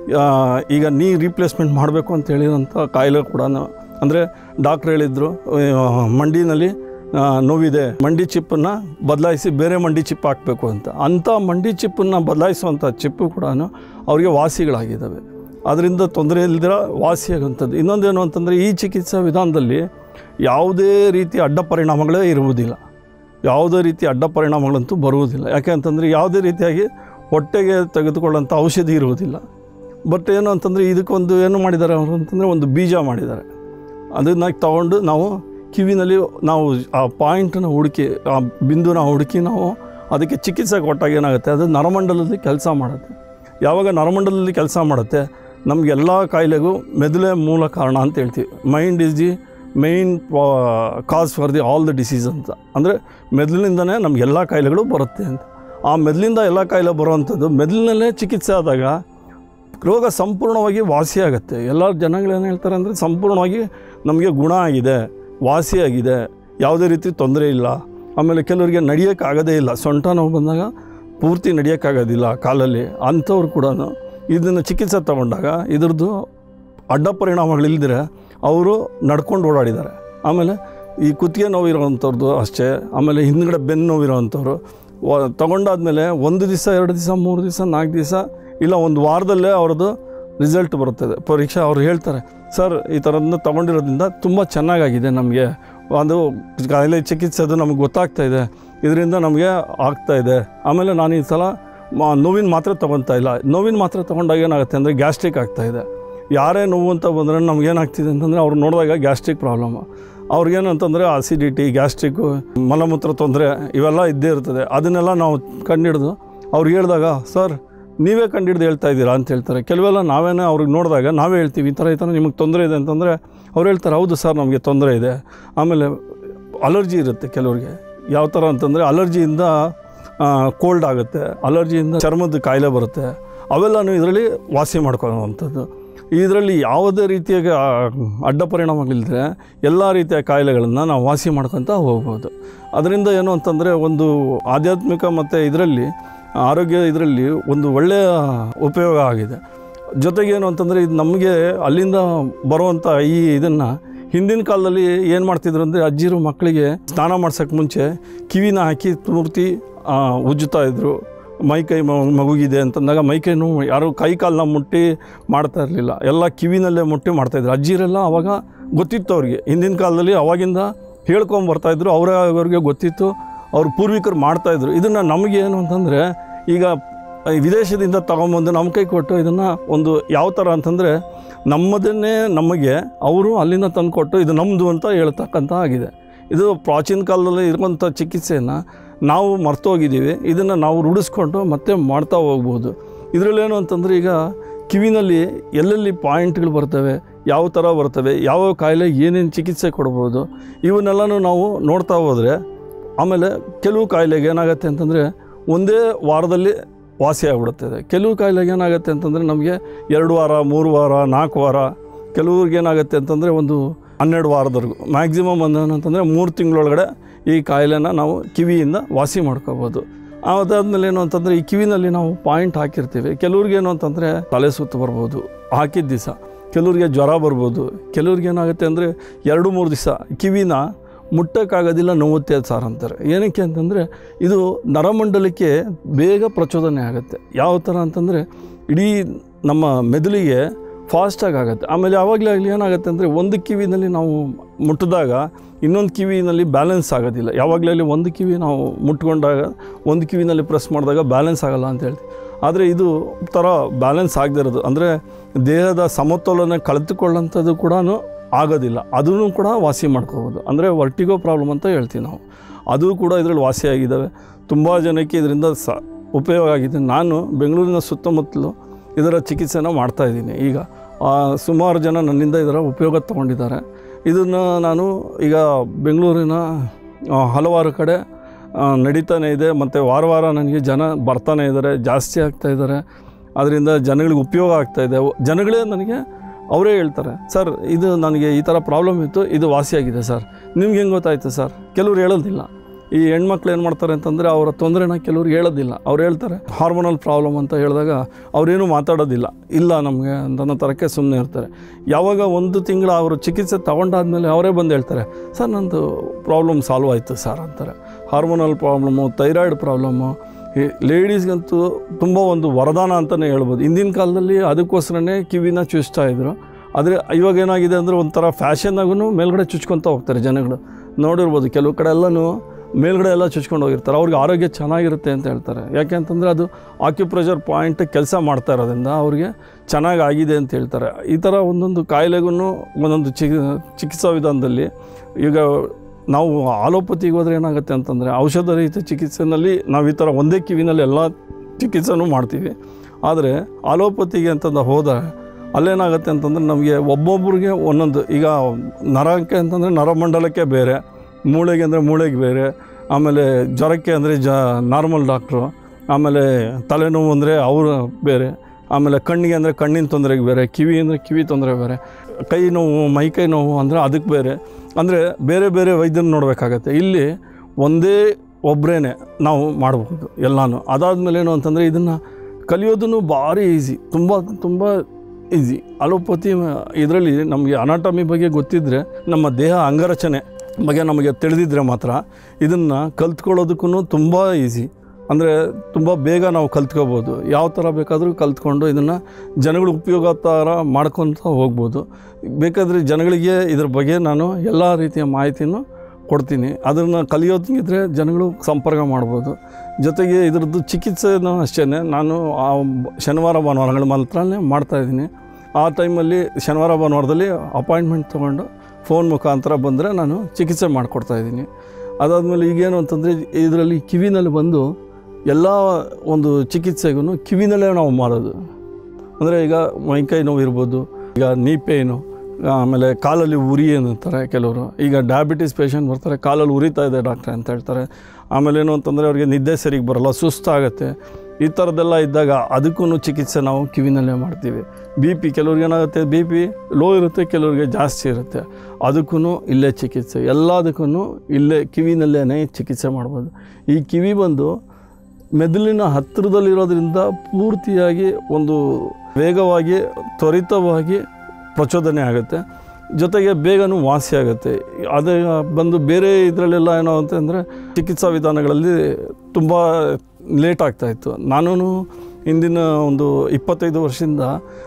ಈಗ ನೀ ರೀಪ್ಲೇಸ್ಮೆಂಟ್ ಮಾಡಬೇಕು ಅಂತ ಹೇಳಿರೋಂಥ ಕಾಯಿಲೆ ಕೂಡ, ಅಂದರೆ ಡಾಕ್ಟ್ರ್ ಹೇಳಿದರು ಮಂಡಿನಲ್ಲಿ ನೋವಿದೆ, ಮಂಡಿ ಚಿಪ್ಪನ್ನು ಬದಲಾಯಿಸಿ ಬೇರೆ ಮಂಡಿ ಚಿಪ್ ಹಾಕಬೇಕು ಅಂತ. ಅಂಥ ಮಂಡಿ ಚಿಪ್ಪನ್ನು ಬದಲಾಯಿಸುವಂಥ ಚಿಪ್ಪು ಕೂಡ ಅವರಿಗೆ ವಾಸಿಗಳಾಗಿದ್ದಾವೆ. ಅದರಿಂದ ತೊಂದರೆ ಇಲ್ಲದಿರ ವಾಸಿಯಾಗುವಂಥದ್ದು. ಇನ್ನೊಂದೇನು ಅಂತಂದರೆ ಈ ಚಿಕಿತ್ಸಾ ವಿಧಾನದಲ್ಲಿ ಯಾವುದೇ ರೀತಿ ಅಡ್ಡ ಪರಿಣಾಮಗಳೇ ಇರುವುದಿಲ್ಲ. ಯಾವುದೇ ರೀತಿ ಅಡ್ಡ ಪರಿಣಾಮಗಳಂತೂ ಬರುವುದಿಲ್ಲ. ಯಾಕೆ ಅಂತಂದರೆ ಯಾವುದೇ ರೀತಿಯಾಗಿ ಹೊಟ್ಟೆಗೆ ತೆಗೆದುಕೊಳ್ಳೋಂಥ ಔಷಧಿ ಇರುವುದಿಲ್ಲ. ಬಟ್ ಏನು ಅಂತಂದರೆ ಇದಕ್ಕೊಂದು ಏನು ಮಾಡಿದ್ದಾರೆ ಅವರು ಅಂತಂದರೆ ಒಂದು ಬೀಜ ಮಾಡಿದ್ದಾರೆ. ಅದನ್ನು ತಗೊಂಡು ನಾವು ಕಿವಿನಲ್ಲಿ ನಾವು ಆ ಪಾಯಿಂಟನ್ನು ಹುಡುಕಿ, ಆ ಬಿಂದುನ ಹುಡುಕಿ ನಾವು ಅದಕ್ಕೆ ಚಿಕಿತ್ಸೆ ಕೊಟ್ಟಾಗ ಏನಾಗುತ್ತೆ, ಅದು ನರಮಂಡಲದಲ್ಲಿ ಕೆಲಸ ಮಾಡುತ್ತೆ. ಯಾವಾಗ ನರಮಂಡಲದಲ್ಲಿ ಕೆಲಸ ಮಾಡುತ್ತೆ ನಮಗೆಲ್ಲ ಕಾಯಿಲೆಗೂ ಮೆದುಳೇ ಮೂಲ ಕಾರಣ ಅಂತ ಹೇಳ್ತೀವಿ. Mind is the main cause for the all the disease ಅಂತ. ಅಂದರೆ ಮೆದುಳಿನಿಂದನೇ ನಮಗೆಲ್ಲ ಕಾಯಿಲೆಗಳು ಬರುತ್ತೆ ಅಂತ. ಆ ಮೆದುಳಿಂದ ಎಲ್ಲ ಕಾಯಿಲೆ ಬರುವಂಥದ್ದು ಮೆದುಳಿನಲ್ಲೇ ಚಿಕಿತ್ಸೆ ಆದಾಗ ರೋಗ ಸಂಪೂರ್ಣವಾಗಿ ವಾಸಿಯಾಗುತ್ತೆ. ಎಲ್ಲ ಜನಗಳೇನು ಹೇಳ್ತಾರೆ ಅಂದರೆ ಸಂಪೂರ್ಣವಾಗಿ ನಮಗೆ ಗುಣ ಆಗಿದೆ, ವಾಸಿಯಾಗಿದೆ, ಯಾವುದೇ ರೀತಿ ತೊಂದರೆ ಇಲ್ಲ. ಆಮೇಲೆ ಕೆಲವರಿಗೆ ನಡೆಯೋಕ್ಕಾಗೋದೇ ಇಲ್ಲ, ಸೊಂಟ ನೋವು ಬಂದಾಗ ಪೂರ್ತಿ ನಡೆಯೋಕ್ಕಾಗೋದಿಲ್ಲ ಕಾಲಲ್ಲಿ. ಅಂಥವ್ರು ಕೂಡ ಇದನ್ನು ಚಿಕಿತ್ಸೆ ತಗೊಂಡಾಗ ಇದ್ರದ್ದು ಅಡ್ಡ ಪರಿಣಾಮಗಳಿಲ್ದಿರೆ ಅವರು ನಡ್ಕೊಂಡು ಓಡಾಡಿದ್ದಾರೆ. ಆಮೇಲೆ ಈ ಕುತ್ತಿಗೆ ನೋವು ಇರೋವಂಥವ್ರದ್ದು ಅಷ್ಟೇ. ಆಮೇಲೆ ಹಿಂದ್ಗಡೆ ಬೆನ್ನು ನೋವು ಇರೋವಂಥವ್ರು ತೊಗೊಂಡಾದ್ಮೇಲೆ 1 ದಿವಸ 2 ದಿವಸ 3 ದಿವಸ 4 ದಿವಸ ಇಲ್ಲ 1 ವಾರದಲ್ಲೇ ಅವ್ರದ್ದು ರಿಸಲ್ಟ್ ಬರುತ್ತದೆ ಪರೀಕ್ಷೆ. ಅವ್ರು ಹೇಳ್ತಾರೆ, ಸರ್ ಈ ಥರದನ್ನ ತೊಗೊಂಡಿರೋದ್ರಿಂದ ತುಂಬ ಚೆನ್ನಾಗಾಗಿದೆ, ನಮಗೆ ಅದು ಕಾಯಿಲೆ ಚಿಕಿತ್ಸೆ ಅದು ನಮಗೆ ಗೊತ್ತಾಗ್ತಾಯಿದೆ, ಇದರಿಂದ ನಮಗೆ ಆಗ್ತಾಯಿದೆ. ಆಮೇಲೆ ನಾನು ಈ ಸಲ ನೋವಿನ ಮಾತ್ರೆ ತೊಗೊತಾ ಇಲ್ಲ. ನೋವಿನ ಮಾತ್ರೆ ತೊಗೊಂಡಾಗ ಏನಾಗುತ್ತೆ ಅಂದರೆ ಗ್ಯಾಸ್ಟ್ರಿಕ್ ಆಗ್ತಾಯಿದೆ. ಯಾರೇ ನೋವು ಅಂತ ಬಂದರೆ ನಮಗೇನಾಗ್ತಿದೆ ಅಂತಂದರೆ ಅವ್ರು ನೋಡಿದಾಗ ಗ್ಯಾಸ್ಟ್ರಿಕ್ ಪ್ರಾಬ್ಲಮ್ಮು. ಅವ್ರಿಗೇನು ಅಂತಂದರೆ ಅಸಿಡಿಟಿ, ಗ್ಯಾಸ್ಟ್ರಿಕ್ಕು, ಮಲಮೂತ್ರ ತೊಂದರೆ ಇವೆಲ್ಲ ಇದ್ದೇ ಇರ್ತದೆ. ಅದನ್ನೆಲ್ಲ ನಾವು ಕಂಡುಹಿಡಿದು ಅವ್ರಿಗೆ ಹೇಳಿದಾಗ, ಸರ್ ನೀವೇ ಕಂಡುಹಿಡ್ದು ಹೇಳ್ತಾ ಇದ್ದೀರಾ ಅಂತ ಹೇಳ್ತಾರೆ. ಕೆಲವೆಲ್ಲ ನಾವೇನೇ ಅವ್ರಿಗೆ ನೋಡಿದಾಗ ನಾವೇ ಹೇಳ್ತೀವಿ, ಈ ಥರ ನಿಮಗೆ ತೊಂದರೆ ಇದೆ ಅಂತಂದರೆ ಅವ್ರು ಹೇಳ್ತಾರೆ, ಹೌದು ಸರ್ ನಮಗೆ ತೊಂದರೆ ಇದೆ. ಆಮೇಲೆ ಅಲರ್ಜಿ ಇರುತ್ತೆ ಕೆಲವ್ರಿಗೆ. ಯಾವ ಥರ ಅಂತಂದರೆ ಅಲರ್ಜಿಯಿಂದ ಕೋಲ್ಡ್ ಆಗುತ್ತೆ, ಅಲರ್ಜಿಯಿಂದ ಚರ್ಮದ ಕಾಯಿಲೆ ಬರುತ್ತೆ. ಅವೆಲ್ಲನೂ ಇದರಲ್ಲಿ ವಾಸಿ ಮಾಡ್ಕೊಳ್ಳುವಂಥದ್ದು. ಇದರಲ್ಲಿ ಯಾವುದೇ ರೀತಿಯ ಅಡ್ಡ ಪರಿಣಾಮಗಳಿಲ್ಲದೆ ಎಲ್ಲ ರೀತಿಯ ಕಾಯಿಲೆಗಳನ್ನು ನಾವು ವಾಸಿ ಮಾಡ್ಕೊತ ಹೋಗ್ಬೋದು. ಅದರಿಂದ ಏನು ಅಂತಂದರೆ ಒಂದು ಆಧ್ಯಾತ್ಮಿಕ ಮತ್ತು ಇದರಲ್ಲಿ ಆರೋಗ್ಯ ಇದರಲ್ಲಿ ಒಂದು ಒಳ್ಳೆಯ ಉಪಯೋಗ ಆಗಿದೆ. ಜೊತೆಗೇನು ಅಂತಂದರೆ ಇದು ನಮಗೆ ಅಲ್ಲಿಂದ ಬರುವಂಥ ಇದನ್ನು ಹಿಂದಿನ ಕಾಲದಲ್ಲಿ ಏನು ಮಾಡ್ತಿದ್ರು ಅಂದರೆ ಅಜ್ಜಿರು ಮಕ್ಕಳಿಗೆ ಸ್ನಾನ ಮಾಡ್ಸೋಕ್ಕೆ ಮುಂಚೆ ಕಿವಿನ ಹಾಕಿ ಪೂರ್ತಿ ಉಜ್ಜುತ್ತಾ ಇದ್ದರು. ಮೈಕೈ ಮಗುಗಿದೆ ಅಂತಂದಾಗ ಮೈಕೈ ನೋವು ಯಾರು ಕೈ ಕಾಲನ್ನ ಮುಟ್ಟಿ ಮಾಡ್ತಾ ಇರಲಿಲ್ಲ, ಎಲ್ಲ ಕಿವಿನಲ್ಲೇ ಮುಟ್ಟಿ ಮಾಡ್ತಾಯಿದ್ರು. ಅಜ್ಜಿರೆಲ್ಲ ಆವಾಗ ಗೊತ್ತಿತ್ತು ಅವ್ರಿಗೆ. ಹಿಂದಿನ ಕಾಲದಲ್ಲಿ ಅವಾಗಿಂದ ಹೇಳ್ಕೊಂಬರ್ತಾಯಿದ್ರು, ಅವ್ರಿಗೆ ಗೊತ್ತಿತ್ತು, ಅವ್ರ ಪೂರ್ವಿಕರು ಮಾಡ್ತಾಯಿದ್ರು. ಇದನ್ನು ನಮಗೇನು ಅಂತಂದರೆ ಈಗ ವಿದೇಶದಿಂದ ತೊಗೊಂಬಂದು ನಮ್ಮ ಕೈ ಕೊಟ್ಟು ಇದನ್ನು ಒಂದು ಯಾವ ಥರ ಅಂತಂದರೆ ನಮ್ಮದನ್ನೇ ನಮಗೆ ಅವರು ಅಲ್ಲಿಂದ ತಂದು ಕೊಟ್ಟು ಇದು ನಮ್ಮದು ಅಂತ ಹೇಳ್ತಕ್ಕಂಥ ಆಗಿದೆ. ಇದು ಪ್ರಾಚೀನ ಕಾಲದಲ್ಲಿ ಇರುವಂಥ ಚಿಕಿತ್ಸೆಯನ್ನು ನಾವು ಮರ್ತೋಗಿದ್ದೀವಿ. ಇದನ್ನು ನಾವು ರೂಢಿಸ್ಕೊಂಡು ಮತ್ತೆ ಮಾಡ್ತಾ ಹೋಗ್ಬೋದು. ಇದರಲ್ಲೇನು ಅಂತಂದರೆ ಈಗ ಕಿವಿನಲ್ಲಿ ಎಲ್ಲೆಲ್ಲಿ ಪಾಯಿಂಟ್ಗಳು ಬರ್ತವೆ, ಯಾವ ಥರ ಬರ್ತವೆ, ಯಾವ ಕಾಯಿಲೆ ಏನೇನು ಚಿಕಿತ್ಸೆ ಕೊಡ್ಬೋದು, ಇವನ್ನೆಲ್ಲನೂ ನಾವು ನೋಡ್ತಾ ಹೋದರೆ ಆಮೇಲೆ ಕೆಲವು ಕಾಯಿಲೆಗೆ ಏನಾಗುತ್ತೆ ಅಂತಂದರೆ ಒಂದೇ ವಾರದಲ್ಲಿ ವಾಸಿ ಆಗಿಬಿಡುತ್ತದೆ. ಕೆಲವು ಕಾಯಿಲೆಗೆ ಏನಾಗುತ್ತೆ ಅಂತಂದರೆ ನಮಗೆ 2 ವಾರ, 3 ವಾರ, 4 ವಾರ, ಕೆಲವ್ರಿಗೆ ಏನಾಗುತ್ತೆ ಅಂತಂದರೆ ಒಂದು 12 ವಾರದವರೆಗೂ, ಮ್ಯಾಕ್ಸಿಮಮ್ ಅಂತಂದರೆ 3 ತಿಂಗಳೊಳಗಡೆ ಈ ಕಾಯಿಲೆನ ನಾವು ಕಿವಿಯಿಂದ ವಾಸಿ ಮಾಡ್ಕೋಬೋದು. ಅದಾದಮೇಲೆ ಏನು ಅಂತಂದರೆ ಈ ಕಿವಿನಲ್ಲಿ ನಾವು ಪಾಯಿಂಟ್ ಹಾಕಿರ್ತೀವಿ. ಕೆಲವ್ರಿಗೇನು ಅಂತಂದರೆ ತಲೆ ಸುತ್ತು ಬರ್ಬೋದು ಹಾಕಿದ ದಿವಸ, ಕೆಲವ್ರಿಗೆ ಜ್ವರ ಬರ್ಬೋದು, ಕೆಲವ್ರಿಗೆ ಏನಾಗುತ್ತೆ ಅಂದರೆ 2-3 ದಿವಸ ಕಿವಿನ ಮುಟ್ಟೋಕ್ಕಾಗೋದಿಲ್ಲ, ನೋವುತ್ತೆ ಸಾರ್ ಅಂತಾರೆ. ಏನಕ್ಕೆ ಅಂತಂದರೆ ಇದು ನರಮಂಡಲಕ್ಕೆ ಬೇಗ ಪ್ರಚೋದನೆ ಆಗುತ್ತೆ. ಯಾವ ಥರ ಅಂತಂದರೆ ಇಡೀ ನಮ್ಮ ಮೆದುಳಿಗೆ ಫಾಸ್ಟಾಗಿ ಆಗುತ್ತೆ. ಆಮೇಲೆ ಆವಾಗಲೇ ಆಗಲಿ ಏನಾಗುತ್ತೆ ಅಂದರೆ ಒಂದು ಕಿವಿನಲ್ಲಿ ನಾವು ಮುಟ್ಟಿದಾಗ ಇನ್ನೊಂದು ಕಿವಿನಲ್ಲಿ ಬ್ಯಾಲೆನ್ಸ್ ಆಗೋದಿಲ್ಲ. ಯಾವಾಗಲೇ ಒಂದು ಕಿವಿ ನಾವು ಮುಟ್ಕೊಂಡಾಗ ಒಂದು ಕಿವಿನಲ್ಲಿ ಪ್ರೆಸ್ ಮಾಡಿದಾಗ ಬ್ಯಾಲೆನ್ಸ್ ಆಗೋಲ್ಲ ಅಂತ ಹೇಳ್ತೀವಿ. ಆದರೆ ಇದು ಥರ ಬ್ಯಾಲೆನ್ಸ್ ಆಗದೇ ಇರೋದು ಅಂದರೆ ದೇಹದ ಸಮತೋಲನ ಕಳೆದುಕೊಳ್ಳೋಂಥದ್ದು ಕೂಡ ಆಗೋದಿಲ್ಲ. ಅದನ್ನು ಕೂಡ ವಾಸಿ ಮಾಡ್ಕೋಬೋದು. ಅಂದರೆ ವರ್ಟಿಗೋ ಪ್ರಾಬ್ಲಮ್ ಅಂತ ಹೇಳ್ತೀವಿ ನಾವು, ಅದು ಕೂಡ ಇದರಲ್ಲಿ ವಾಸಿಯಾಗಿದ್ದಾವೆ. ತುಂಬ ಜನಕ್ಕೆ ಇದರಿಂದ ಉಪಯೋಗ ಆಗಿದೆ. ನಾನು ಬೆಂಗಳೂರಿನ ಸುತ್ತಮುತ್ತಲು ಇದರ ಚಿಕಿತ್ಸೆನ ಮಾಡ್ತಾಯಿದ್ದೀನಿ. ಈಗ ಸುಮಾರು ಜನ ನನ್ನಿಂದ ಇದರ ಉಪಯೋಗ ತೊಗೊಂಡಿದ್ದಾರೆ. ಇದನ್ನು ನಾನು ಈಗ ಬೆಂಗಳೂರಿನ ಹಲವಾರು ಕಡೆ ನಡೀತಾನೆ ಇದೆ. ಮತ್ತು ವಾರ ನನಗೆ ಜನ ಬರ್ತಾನೆ ಇದ್ದಾರೆ, ಜಾಸ್ತಿ ಆಗ್ತಾಯಿದ್ದಾರೆ. ಅದರಿಂದ ಜನಗಳಿಗೆ ಉಪಯೋಗ ಆಗ್ತಾಯಿದೆ. ಜನಗಳೇ ನನಗೆ ಅವರೇ ಹೇಳ್ತಾರೆ, ಸರ್ ಇದು ನನಗೆ ಈ ಥರ ಪ್ರಾಬ್ಲಮ್ ಇತ್ತು, ಇದು ವಾಸಿಯಾಗಿದೆ ಸರ್, ನಿಮ್ಗೆ ಹೆಂಗೆ ಗೊತ್ತಾಯಿತು ಸರ್? ಕೆಲವ್ರು ಹೇಳೋದಿಲ್ಲ. ಈ ಹೆಣ್ಮಕ್ಳು ಏನು ಮಾಡ್ತಾರೆ ಅಂತಂದರೆ ಅವರ ತೊಂದರೆನ ಕೆಲವ್ರಿಗೆ ಹೇಳೋದಿಲ್ಲ. ಅವ್ರು ಹೇಳ್ತಾರೆ ಹಾರ್ಮೋನಲ್ ಪ್ರಾಬ್ಲಮ್ ಅಂತ ಹೇಳಿದಾಗ ಅವರೇನು ಮಾತಾಡೋದಿಲ್ಲ, ಇಲ್ಲ ನಮಗೆ ಅನ್ನೋ ಥರಕ್ಕೆ ಸುಮ್ಮನೆ ಇರ್ತಾರೆ. ಯಾವಾಗ 1 ತಿಂಗಳು ಅವರು ಚಿಕಿತ್ಸೆ ತೊಗೊಂಡಾದ್ಮೇಲೆ ಅವರೇ ಬಂದು ಹೇಳ್ತಾರೆ, ಸರ್ ನಂದು ಪ್ರಾಬ್ಲಮ್ ಸಾಲ್ವ್ ಆಯಿತು ಸರ್ ಅಂತಾರೆ. ಹಾರ್ಮೋನಲ್ ಪ್ರಾಬ್ಲಮ್ಮು, ಥೈರಾಯ್ಡ್ ಪ್ರಾಬ್ಲಮ್ಮು ಈ ಲೇಡೀಸ್ಗಂತೂ ತುಂಬ ಒಂದು ವರದಾನ ಅಂತಲೇ ಹೇಳ್ಬೋದು. ಹಿಂದಿನ ಕಾಲದಲ್ಲಿ ಅದಕ್ಕೋಸ್ಕರನೇ ಕಿವಿನ ಚುಚ್ತಾಯಿದ್ರು. ಆದರೆ ಇವಾಗ ಏನಾಗಿದೆ ಅಂದರೆ ಒಂಥರ ಫ್ಯಾಷನ್ನಾಗೂ ಮೇಲ್ಗಡೆ ಚುಚ್ಕೊತ ಹೋಗ್ತಾರೆ ಜನಗಳು. ನೋಡಿರ್ಬೋದು ಕೆಲವು ಕಡೆ ಎಲ್ಲನೂ ಮೇಲ್ಗಡೆ ಎಲ್ಲ ಚುಚ್ಕೊಂಡು ಹೋಗಿರ್ತಾರೆ. ಅವ್ರಿಗೆ ಆರೋಗ್ಯ ಚೆನ್ನಾಗಿರುತ್ತೆ ಅಂತ ಹೇಳ್ತಾರೆ. ಯಾಕೆ ಅಂತಂದರೆ ಅದು ಆಕ್ಯುಪ್ರೆಷರ್ ಪಾಯಿಂಟ್ ಕೆಲಸ ಮಾಡ್ತಾ ಇರೋದ್ರಿಂದ ಅವ್ರಿಗೆ ಚೆನ್ನಾಗಾಗಿದೆ ಅಂತ ಹೇಳ್ತಾರೆ. ಈ ಥರ ಒಂದೊಂದು ಕಾಯಿಲೆಗೂ ಒಂದೊಂದು ಚಿಕಿತ್ಸಾ ವಿಧಾನದಲ್ಲಿ ಈಗ ನಾವು ಆಲೋಪತಿಗೆ ಹೋದರೆ ಏನಾಗುತ್ತೆ ಅಂತಂದರೆ ಔಷಧ ರಹಿತ ಚಿಕಿತ್ಸೆಯಲ್ಲಿ ನಾವು ಈ ಥರ ಒಂದೇ ಕಿವಿನಲ್ಲಿ ಎಲ್ಲ ಚಿಕಿತ್ಸೆನೂ ಮಾಡ್ತೀವಿ. ಆದರೆ ಆಲೋಪತಿಗೆ ಅಂತಂದು ಹೋದರೆ ಅಲ್ಲೇನಾಗುತ್ತೆ ಅಂತಂದರೆ ನಮಗೆ ಒಬ್ಬೊಬ್ಬರಿಗೆ ಒಂದೊಂದು, ಈಗ ನರಕ್ಕೆ ಅಂತಂದರೆ ನರಮಂಡಲಕ್ಕೆ ಬೇರೆ, ಮೂಳೆಗೆ ಅಂದರೆ ಮೂಳೆಗೆ ಬೇರೆ, ಆಮೇಲೆ ಜ್ವರಕ್ಕೆ ಅಂದರೆ ನಾರ್ಮಲ್ ಡಾಕ್ಟ್ರು, ಆಮೇಲೆ ತಲೆನೋವು ಅಂದರೆ ಅವರು ಬೇರೆ, ಆಮೇಲೆ ಕಣ್ಣಿಗೆ ಅಂದರೆ ಕಣ್ಣಿನ ತೊಂದರೆಗೆ ಬೇರೆ, ಕಿವಿ ಅಂದರೆ ಕಿವಿ ತೊಂದರೆ ಬೇರೆ, ಕೈ ನೋವು ಮೈಕೈ ನೋವು ಅಂದರೆ ಅದಕ್ಕೆ ಬೇರೆ, ಅಂದರೆ ಬೇರೆ ಬೇರೆ ವೈದ್ಯನ ನೋಡಬೇಕಾಗತ್ತೆ. ಇಲ್ಲಿ ಒಂದೇ ಒಬ್ಬರೇ ನಾವು ಮಾಡಬಹುದು ಎಲ್ಲನೂ. ಅದಾದಮೇಲೆ ಏನು ಅಂತಂದರೆ ಇದನ್ನು ಕಲಿಯೋದನ್ನು ಭಾರಿ ಈಸಿ, ತುಂಬ ಈಸಿ. ಅಲೋಪತಿ ಇದರಲ್ಲಿ ನಮಗೆ ಅನಾಟಮಿ ಬಗ್ಗೆ ಗೊತ್ತಿದ್ದರೆ, ನಮ್ಮ ದೇಹ ಅಂಗರಚನೆ ಬಗ್ಗೆ ನಮಗೆ ತಿಳಿದಿದ್ದರೆ ಮಾತ್ರ ಇದನ್ನು ಕಲ್ತ್ಕೊಳ್ಳೋದಕ್ಕೂ ತುಂಬ ಈಸಿ. ಅಂದರೆ ತುಂಬ ಬೇಗ ನಾವು ಕಲ್ತ್ಕೋಬೋದು. ಯಾವ ಥರ ಬೇಕಾದರೂ ಕಲ್ತ್ಕೊಂಡು ಇದನ್ನು ಜನಗಳಿಗೆ ಉಪಯೋಗ ಥರ ಮಾಡ್ಕೊತ ಹೋಗ್ಬೋದು. ಬೇಕಾದರೆ ಜನಗಳಿಗೆ ಇದ್ರ ಬಗ್ಗೆ ನಾನು ಎಲ್ಲ ರೀತಿಯ ಮಾಹಿತಿಯನ್ನು ಕೊಡ್ತೀನಿ. ಅದನ್ನು ಕಲಿಯೋದಿದ್ರೆ ಜನಗಳು ಸಂಪರ್ಕ ಮಾಡ್ಬೋದು. ಜೊತೆಗೆ ಇದರದ್ದು ಚಿಕಿತ್ಸೆನೂ ಅಷ್ಟೇ, ನಾನು ಶನಿವಾರ ಭಾನುವಾರಗಳ ಮಾತ್ರನೇ ಮಾಡ್ತಾಯಿದ್ದೀನಿ. ಆ ಟೈಮಲ್ಲಿ ಶನಿವಾರ ಭಾನುವಾರದಲ್ಲಿ ಅಪಾಯಿಂಟ್ಮೆಂಟ್ ತೊಗೊಂಡು ಫೋನ್ ಮುಖಾಂತರ ಬಂದರೆ ನಾನು ಚಿಕಿತ್ಸೆ ಮಾಡಿಕೊಡ್ತಾಯಿದ್ದೀನಿ. ಅದಾದಮೇಲೆ ಈಗೇನು ಅಂತಂದರೆ ಇದರಲ್ಲಿ ಕಿವಿನಲ್ಲಿ ಬಂದು ಎಲ್ಲ ಒಂದು ಚಿಕಿತ್ಸೆಗೂ ಕಿವಿನಲ್ಲೇ ನಾವು ಮಾಡೋದು. ಅಂದರೆ ಈಗ ಮೈಕೈ ನೋವು ಇರ್ಬೋದು, ಈಗ ನೀ ಪೇನು, ಆಮೇಲೆ ಕಾಲಲ್ಲಿ ಉರಿ ಅಂತಾರೆ ಕೆಲವರು. ಈಗ ಡಯಾಬಿಟಿಸ್ ಪೇಷಂಟ್ ಬರ್ತಾರೆ, ಕಾಲಲ್ಲಿ ಉರಿತಾ ಇದೆ ಡಾಕ್ಟ್ರೆ ಅಂತ ಹೇಳ್ತಾರೆ. ಆಮೇಲೆ ಏನು ಅಂತಂದರೆ ಅವ್ರಿಗೆ ನಿದ್ದೆ ಸರಿಗೆ ಬರೋಲ್ಲ, ಸುಸ್ತಾಗುತ್ತೆ. ಈ ಥರದ್ದೆಲ್ಲ ಇದ್ದಾಗ ಅದಕ್ಕೂ ಚಿಕಿತ್ಸೆ ನಾವು ಕಿವಿನಲ್ಲೇ ಮಾಡ್ತೀವಿ. ಬಿ ಪಿ ಕೆಲವ್ರಿಗೆ ಏನಾಗುತ್ತೆ, ಬಿ ಪಿ ಲೋ ಇರುತ್ತೆ, ಕೆಲವ್ರಿಗೆ ಜಾಸ್ತಿ ಇರುತ್ತೆ, ಅದಕ್ಕೂ ಇಲ್ಲೇ ಚಿಕಿತ್ಸೆ. ಎಲ್ಲದಕ್ಕೂ ಇಲ್ಲೇ ಕಿವಿನಲ್ಲೇ ಚಿಕಿತ್ಸೆ ಮಾಡ್ಬೋದು. ಈ ಕಿವಿ ಬಂದು ಮೆದುಳಿನ ಹತ್ತಿರದಲ್ಲಿರೋದ್ರಿಂದ ಪೂರ್ತಿಯಾಗಿ ಒಂದು ವೇಗವಾಗಿ ತ್ವರಿತವಾಗಿ ಪ್ರಚೋದನೆ ಆಗುತ್ತೆ, ಜೊತೆಗೆ ಬೇಗನೂ ವಾಸಿ ಆಗುತ್ತೆ. ಅದೇ ಬಂದು ಬೇರೆ ಇದರಲ್ಲೆಲ್ಲ ಏನೋ ಅಂತಂದರೆ ಚಿಕಿತ್ಸಾ ವಿಧಾನಗಳಲ್ಲಿ ತುಂಬ ಲೇಟ್ ಆಗ್ತಾಯಿತ್ತು. ನಾನು ಹಿಂದಿನ ಒಂದು 25 ವರ್ಷದಿಂದ